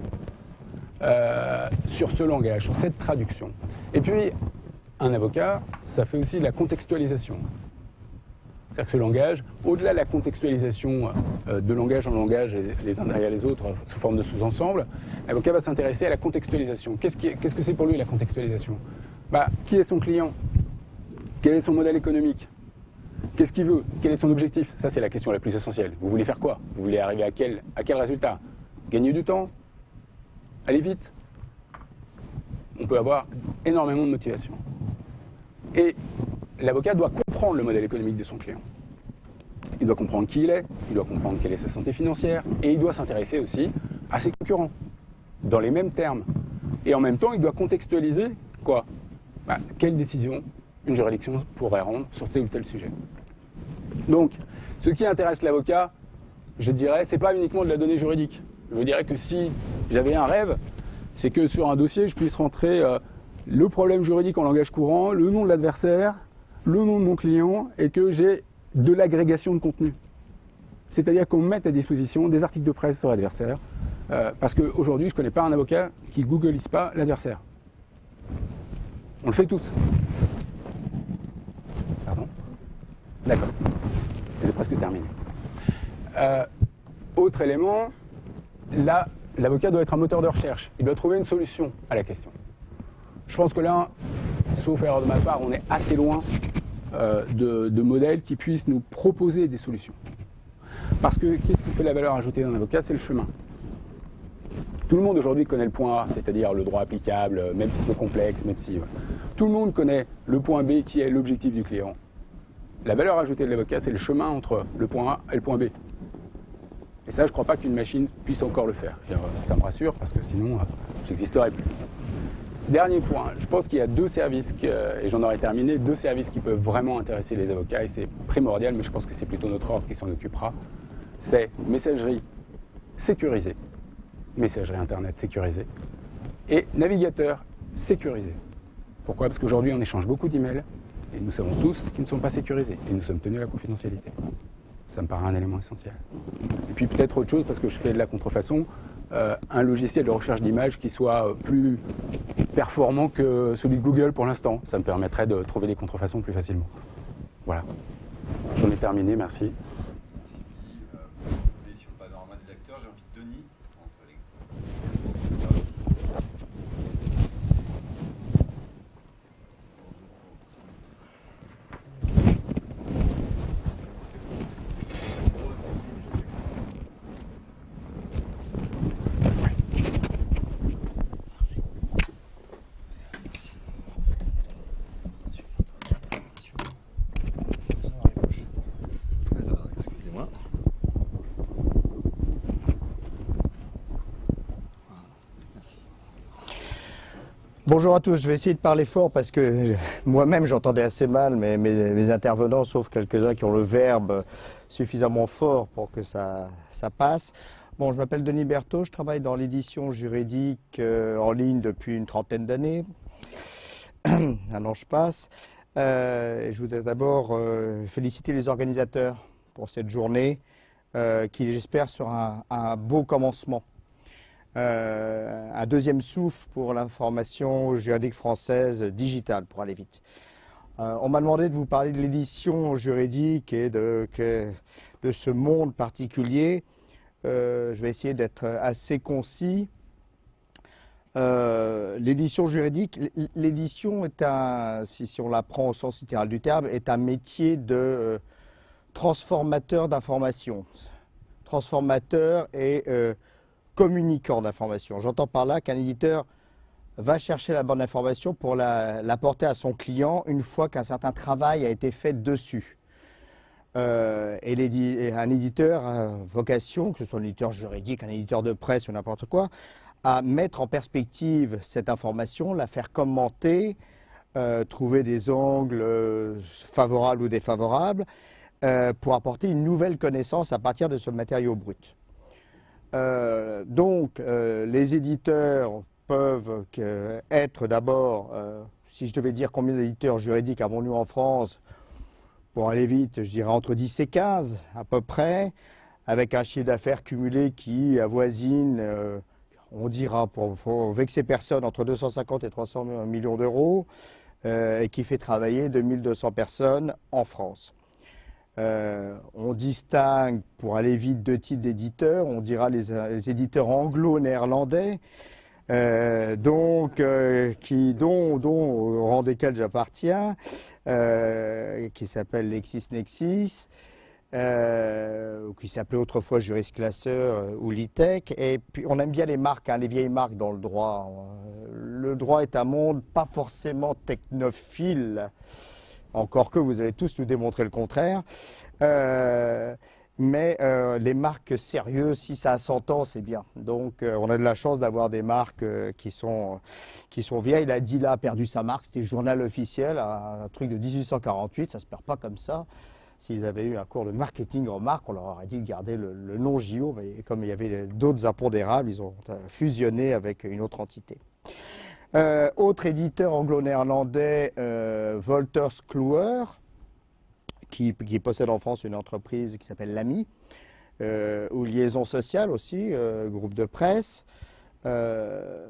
E: Euh, sur ce langage, sur cette traduction. Et puis, un avocat, ça fait aussi de la contextualisation. C'est-à-dire que ce langage, au-delà de la contextualisation euh, de langage en langage, les, les uns derrière les autres, sous forme de sous-ensemble, l'avocat va s'intéresser à la contextualisation. Qu'est-ce qui est, qu'est-ce que c'est pour lui la contextualisation? Bah, qui est son client? Quel est son modèle économique? Qu'est-ce qu'il veut? Quel est son objectif? Ça, c'est la question la plus essentielle. Vous voulez faire quoi? Vous voulez arriver à quel, à quel résultat? Gagner du temps? Aller vite? On peut avoir énormément de motivation. Et l'avocat doit comprendre le modèle économique de son client. Il doit comprendre qui il est, il doit comprendre quelle est sa santé financière, et il doit s'intéresser aussi à ses concurrents, dans les mêmes termes. Et en même temps, il doit contextualiser quoi? Bah, quelle décision une juridiction pourrait rendre sur tel ou tel sujet. Donc, ce qui intéresse l'avocat, je dirais, c'est pas uniquement de la donnée juridique. Je dirais que si j'avais un rêve, c'est que sur un dossier, je puisse rentrer euh, le problème juridique en langage courant, le nom de l'adversaire, le nom de mon client, et que j'ai de l'agrégation de contenu. C'est-à-dire qu'on me mette à disposition des articles de presse sur l'adversaire, euh, parce qu'aujourd'hui, je ne connais pas un avocat qui ne googleise pas l'adversaire. On le fait tous. Pardon? D'accord. J'ai presque terminé. Euh, autre élément, là, l'avocat doit être un moteur de recherche. Il doit trouver une solution à la question. Je pense que là, sauf erreur de ma part, on est assez loin euh, de, de modèles qui puissent nous proposer des solutions. Parce que qu'est-ce qui fait la valeur ajoutée d'un avocat? C'est le chemin. Tout le monde aujourd'hui connaît le point A, c'est-à-dire le droit applicable, même si c'est complexe, même si... Ouais. Tout le monde connaît le point B qui est l'objectif du client. La valeur ajoutée de l'avocat, c'est le chemin entre le point A et le point B. Et ça, je ne crois pas qu'une machine puisse encore le faire. Ça me rassure, parce que sinon, je n'existerais plus. Dernier point, je pense qu'il y a deux services, que, et j'en aurais terminé, deux services qui peuvent vraiment intéresser les avocats, et c'est primordial, mais je pense que c'est plutôt notre ordre qui s'en occupera. C'est messagerie sécurisée, messagerie Internet sécurisée, et navigateur sécurisé. Pourquoi? Parce qu'aujourd'hui, on échange beaucoup d'emails, et nous savons tous qu'ils ne sont pas sécurisés, et nous sommes tenus à la confidentialité. Ça me paraît un élément essentiel. Et puis peut-être autre chose, parce que je fais de la contrefaçon, euh, un logiciel de recherche d'images qui soit plus performant que celui de Google pour l'instant. Ça me permettrait de trouver des contrefaçons plus facilement. Voilà. J'en ai terminé, merci.
G: Sur le panorama des acteurs, j'ai envie de Denis.
H: Bonjour à tous, je vais essayer de parler fort parce que moi-même j'entendais assez mal mes, mes, mes intervenants, sauf quelques-uns qui ont le verbe suffisamment fort pour que ça, ça passe. Bon, je m'appelle Denis Berthaud, je travaille dans l'édition juridique euh, en ligne depuis une trentaine d'années. Un an je passe. Euh, et je voudrais d'abord euh, féliciter les organisateurs pour cette journée euh, qui j'espère sera un, un beau commencement. Euh, un deuxième souffle pour l'information juridique française digitale, pour aller vite. Euh, on m'a demandé de vous parler de l'édition juridique et de, que, de ce monde particulier. Euh, je vais essayer d'être assez concis. Euh, l'édition juridique, l'édition est un, si, si on la prend au sens littéral du terme, est un métier de euh, transformateur d'informations. Transformateur et euh, communicant d'informations. J'entends par là qu'un éditeur va chercher la bonne information pour l'apporter la, à son client une fois qu'un certain travail a été fait dessus. Euh, et, et un éditeur a vocation, que ce soit un éditeur juridique, un éditeur de presse ou n'importe quoi, à mettre en perspective cette information, la faire commenter, euh, trouver des angles euh, favorables ou défavorables, euh, pour apporter une nouvelle connaissance à partir de ce matériau brut. Euh, donc, euh, les éditeurs peuvent que, être d'abord, euh, si je devais dire combien d'éditeurs juridiques avons-nous en France, pour aller vite, je dirais entre dix et quinze à peu près, avec un chiffre d'affaires cumulé qui avoisine, euh, on dira pour, pour vexer personne, entre deux cent cinquante et trois cents millions d'euros, euh, et qui fait travailler deux mille deux cents personnes en France. Euh, on distingue, pour aller vite, deux types d'éditeurs. On dira les, les éditeurs anglo-néerlandais, euh, donc, euh, qui, dont, dont, au rang desquels j'appartiens, euh, qui s'appelle LexisNexis, euh, qui s'appelait autrefois Juris Classeur euh, ou Litech. Et puis, on aime bien les marques, hein, les vieilles marques dans le droit. Le droit est un monde pas forcément technophile, encore que vous allez tous nous démontrer le contraire. Euh, mais euh, les marques sérieuses, si ça a cent ans, c'est bien. Donc euh, on a de la chance d'avoir des marques euh, qui, sont, qui sont vieilles. La Dila a perdu sa marque, c'était le journal officiel, un, un truc de mille huit cent quarante-huit, ça ne se perd pas comme ça. S'ils avaient eu un cours de marketing en marque, on leur aurait dit de garder le, le nom J O, mais comme il y avait d'autres impondérables, ils ont fusionné avec une autre entité. Euh, autre éditeur anglo-néerlandais, euh, Wolters Kluwer, qui, qui possède en France une entreprise qui s'appelle l'Ami, euh, ou Liaison Sociale aussi, euh, groupe de presse. Euh,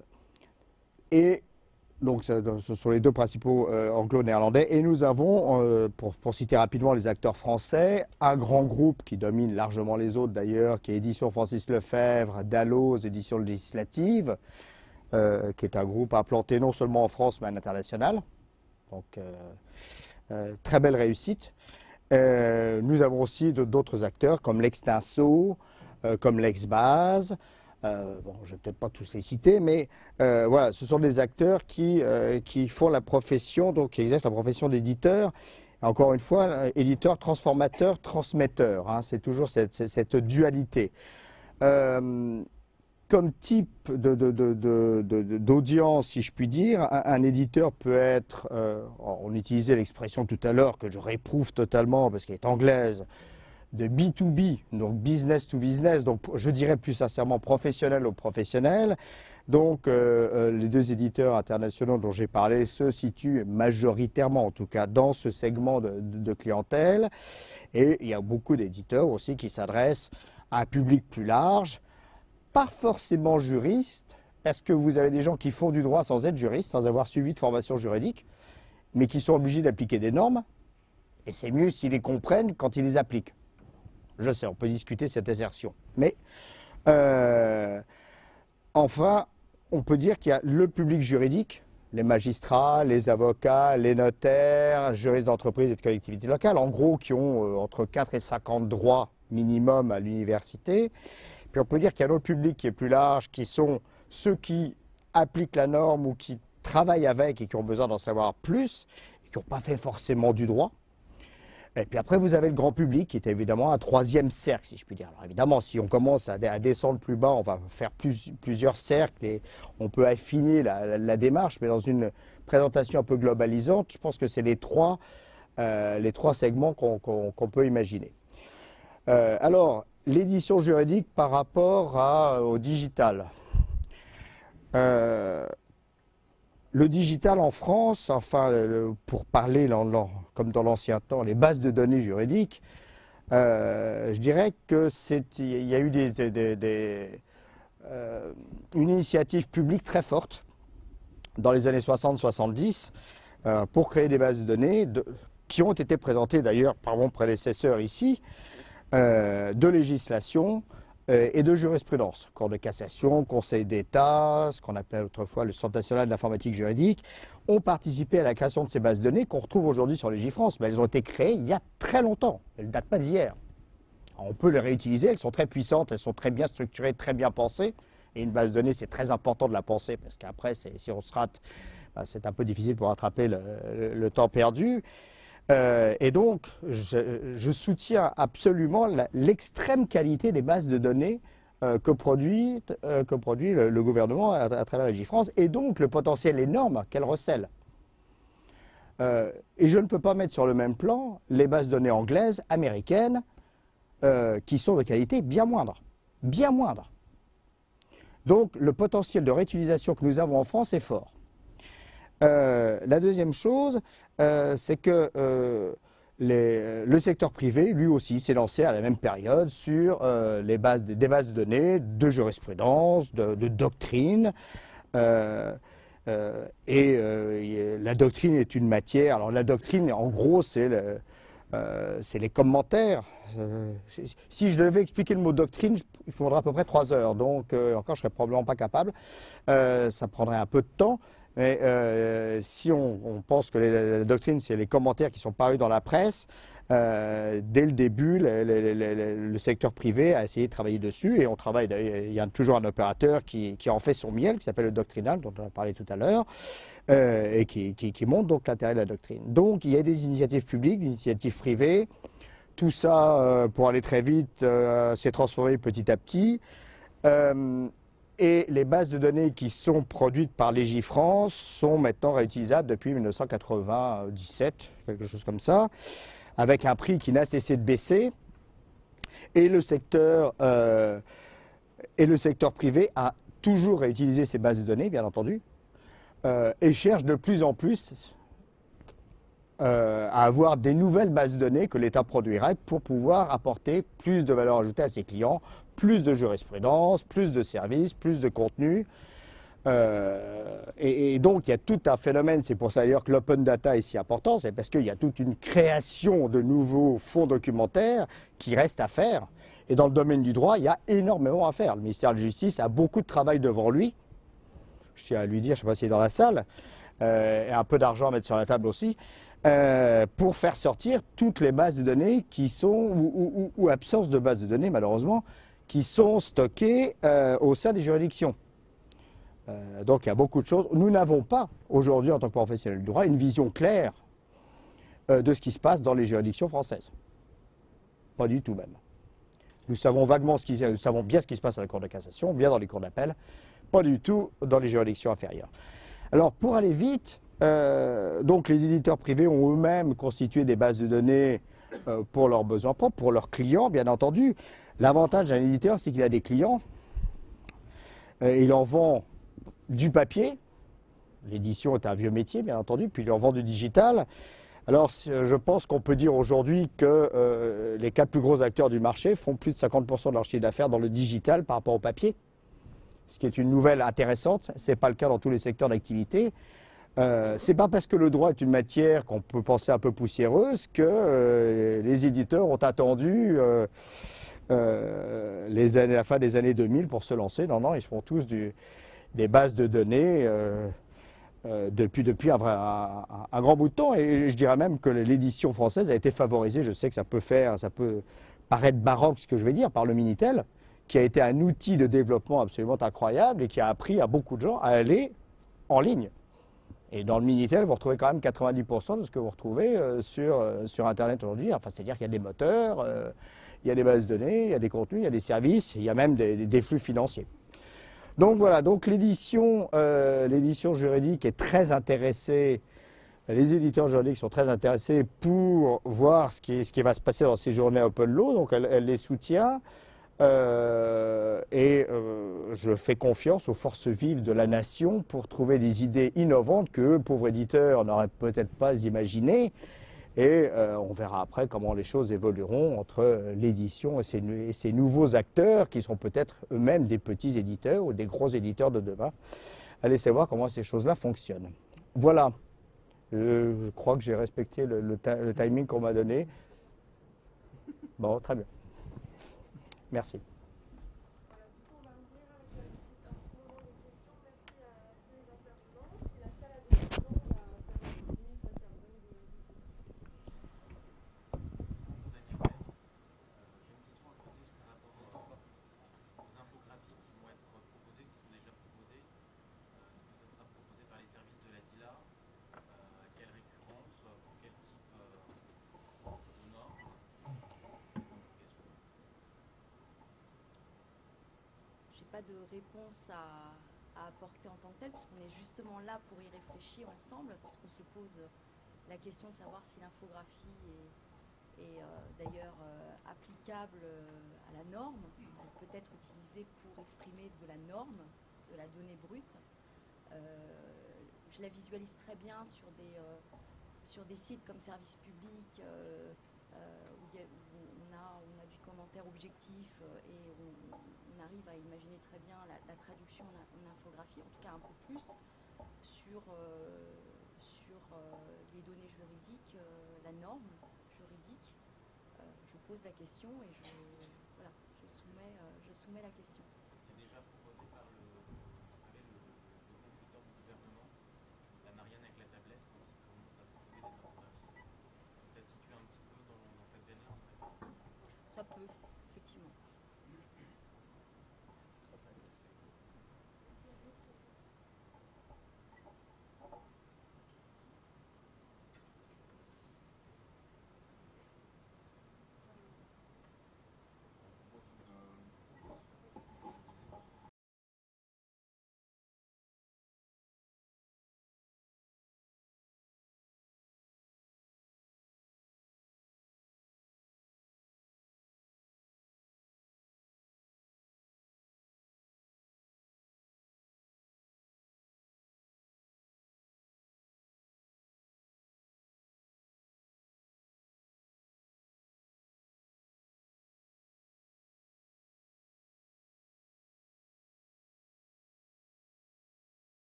H: et donc ce sont les deux principaux euh, anglo-néerlandais. Et nous avons, euh, pour, pour citer rapidement les acteurs français, un grand groupe qui domine largement les autres d'ailleurs, qui est Édition Francis Lefebvre, Dalloz, Édition législative, Euh, qui est un groupe implanté non seulement en France mais à l'international. Donc, euh, euh, très belle réussite. Euh, nous avons aussi d'autres acteurs comme l'Extinso, euh, comme l'Exbase. Euh, bon, je ne vais peut-être pas tous les citer, mais euh, voilà, ce sont des acteurs qui, euh, qui font la profession, donc qui exercent la profession d'éditeur. Encore une fois, éditeur, transformateur, transmetteur. Hein, c'est toujours cette, cette dualité. Euh, Comme type de, de, de, de, de, d'audience, si je puis dire, un, un éditeur peut être, euh, on utilisait l'expression tout à l'heure que je réprouve totalement parce qu'elle est anglaise, de B to B, donc business to business, donc je dirais plus sincèrement professionnel au professionnel. Donc euh, euh, les deux éditeurs internationaux dont j'ai parlé se situent majoritairement, en tout cas, dans ce segment de, de, de clientèle. Et il y a beaucoup d'éditeurs aussi qui s'adressent à un public plus large, pas forcément juristes, parce que vous avez des gens qui font du droit sans être juristes, sans avoir suivi de formation juridique, mais qui sont obligés d'appliquer des normes, et c'est mieux s'ils les comprennent quand ils les appliquent. Je sais, on peut discuter cette assertion. Mais, euh, enfin, on peut dire qu'il y a le public juridique, les magistrats, les avocats, les notaires, juristes d'entreprise et de collectivités locales, en gros, qui ont euh, entre quatre et cinquante droits minimum à l'université. Puis on peut dire qu'il y a un autre public qui est plus large, qui sont ceux qui appliquent la norme ou qui travaillent avec et qui ont besoin d'en savoir plus, et qui n'ont pas fait forcément du droit. Et puis après, vous avez le grand public, qui est évidemment un troisième cercle, si je puis dire. Alors évidemment, si on commence à, à descendre plus bas, on va faire plus, plusieurs cercles et on peut affiner la, la, la démarche, mais dans une présentation un peu globalisante, je pense que c'est les trois, euh, les trois segments qu'on qu'on, qu'on peut imaginer. Euh, alors, l'édition juridique par rapport à, au digital. Euh, le digital en France, enfin, le, pour parler dans, dans, comme dans l'ancien temps, les bases de données juridiques, euh, je dirais que c'est, il y a eu des, des, des, euh, une initiative publique très forte dans les années soixante soixante-dix euh, pour créer des bases de données de, qui ont été présentées d'ailleurs par mon prédécesseur ici, Euh, de législation euh, et de jurisprudence. Cour de cassation, Conseil d'État, ce qu'on appelait autrefois le Centre national de l'informatique juridique, ont participé à la création de ces bases de données qu'on retrouve aujourd'hui sur Légifrance, mais elles ont été créées il y a très longtemps. Elles ne datent pas d'hier. On peut les réutiliser, elles sont très puissantes, elles sont très bien structurées, très bien pensées. Et une base de données, c'est très important de la penser, parce qu'après, si on se rate, bah, c'est un peu difficile pour rattraper le, le, le temps perdu. Euh, et donc, je, je soutiens absolument l'extrême qualité des bases de données euh, que produit, euh, que produit le, le gouvernement à, à travers Legifrance, et donc le potentiel énorme qu'elle recèle. Euh, et je ne peux pas mettre sur le même plan les bases de données anglaises, américaines, euh, qui sont de qualité bien moindre. Bien moindre. Donc, le potentiel de réutilisation que nous avons en France est fort. Euh, la deuxième chose, euh, c'est que euh, les, le secteur privé, lui aussi, s'est lancé à la même période sur euh, les bases, des bases de données, de jurisprudence, de, de doctrine. Euh, euh, et euh, la doctrine est une matière. Alors la doctrine, en gros, c'est le, euh, c'est les commentaires. Euh, si je devais expliquer le mot doctrine, il faudrait à peu près trois heures. Donc euh, encore, je serais probablement pas capable. Euh, ça prendrait un peu de temps. Mais euh, si on, on pense que les, la doctrine, c'est les commentaires qui sont parus dans la presse, euh, dès le début, le, le, le, le secteur privé a essayé de travailler dessus, et on travaille, il y a toujours un opérateur qui, qui en fait son miel, qui s'appelle le doctrinal, dont on a parlé tout à l'heure, euh, et qui, qui, qui montre donc l'intérêt de la doctrine. Donc il y a des initiatives publiques, des initiatives privées, tout ça, euh, pour aller très vite, euh, s'est transformé petit à petit. Euh, Et les bases de données qui sont produites par Legifrance sont maintenant réutilisables depuis mille neuf cent quatre-vingt-dix-sept, quelque chose comme ça, avec un prix qui n'a cessé de baisser. Et le secteur, euh, et le secteur privé a toujours réutilisé ces bases de données, bien entendu, euh, et cherche de plus en plus euh, à avoir des nouvelles bases de données que l'État produirait pour pouvoir apporter plus de valeur ajoutée à ses clients, plus de jurisprudence, plus de services, plus de contenu. Euh, et, et donc, il y a tout un phénomène, c'est pour ça d'ailleurs que l'open data est si important, c'est parce qu'il y a toute une création de nouveaux fonds documentaires qui restent à faire. Et dans le domaine du droit, il y a énormément à faire. Le ministère de la Justice a beaucoup de travail devant lui. Je tiens à lui dire, je ne sais pas s'il est dans la salle, euh, et un peu d'argent à mettre sur la table aussi, euh, pour faire sortir toutes les bases de données qui sont, ou, ou, ou absence de bases de données malheureusement, qui sont stockées euh, au sein des juridictions. Euh, donc il y a beaucoup de choses. Nous n'avons pas, aujourd'hui, en tant que professionnels du droit, une vision claire euh, de ce qui se passe dans les juridictions françaises. Pas du tout même. Nous savons vaguement ce qui, nous savons bien ce qui se passe à la Cour de cassation, bien dans les cours d'appel, pas du tout dans les juridictions inférieures. Alors pour aller vite, euh, donc les éditeurs privés ont eux-mêmes constitué des bases de données euh, pour leurs besoins propres, pour leurs clients, bien entendu. L'avantage d'un éditeur, c'est qu'il a des clients, euh, il en vend du papier, l'édition est un vieux métier bien entendu, puis il en vend du digital. Alors je pense qu'on peut dire aujourd'hui que euh, les quatre plus gros acteurs du marché font plus de cinquante pour cent de leur chiffre d'affaires dans le digital par rapport au papier, ce qui est une nouvelle intéressante, ce n'est pas le cas dans tous les secteurs d'activité. Euh, c'est pas parce que le droit est une matière qu'on peut penser un peu poussiéreuse que euh, les éditeurs ont attendu euh, Euh, les années, la fin des années deux mille pour se lancer. Non, non, ils font tous du, des bases de données euh, euh, depuis, depuis un, vrai, un, un grand bout de temps. Et je dirais même que l'édition française a été favorisée. Je sais que ça peut faire, ça peut paraître baroque ce que je vais dire, par le Minitel, qui a été un outil de développement absolument incroyable et qui a appris à beaucoup de gens à aller en ligne. Et dans le Minitel, vous retrouvez quand même quatre-vingt-dix pour cent de ce que vous retrouvez euh, sur, euh, sur Internet aujourd'hui. Enfin, c'est-à-dire qu'il y a des moteurs, euh, il y a des bases de données, il y a des contenus, il y a des services, il y a même des, des flux financiers. Donc voilà, donc l'édition euh, l'édition juridique est très intéressée, les éditeurs juridiques sont très intéressés pour voir ce qui, ce qui va se passer dans ces journées Open Law, donc elle, elle les soutient. Euh, et euh, je fais confiance aux forces vives de la nation pour trouver des idées innovantes que eux, pauvres éditeurs, n'auraient peut-être pas imaginées. Et euh, on verra après comment les choses évolueront entre l'édition et ces, et ces nouveaux acteurs qui sont peut-être eux-mêmes des petits éditeurs ou des gros éditeurs de demain. Allez savoir comment ces choses-là fonctionnent. Voilà. Je, je crois que j'ai respecté le, le, le timing qu'on m'a donné. Bon, très bien. Merci.
A: pas de réponse à, à apporter en tant que telle, puisqu'on est justement là pour y réfléchir ensemble, puisqu'on se pose la question de savoir si l'infographie est, est euh, d'ailleurs euh, applicable à la norme, elle peut être utilisée pour exprimer de la norme, de la donnée brute. Euh, je la visualise très bien sur des, euh, sur des sites comme Service Public, euh, euh, où, y a, où on, a, on a du commentaire objectif euh, et on, on arrive à imaginer très bien la, la traduction en, en infographie, en tout cas un peu plus, sur, euh, sur euh, les données juridiques, euh, la norme juridique. Euh, je pose la question et je, voilà, je, soumets, euh, je soumets la question.
I: C'est déjà proposé par le, vous savez, le, le compte Twitter du gouvernement, la Marianne avec la tablette, qui commence à proposer des infographies. Ça se situe un petit peu dans, dans cette veine-là, en fait.
A: Ça peut, effectivement.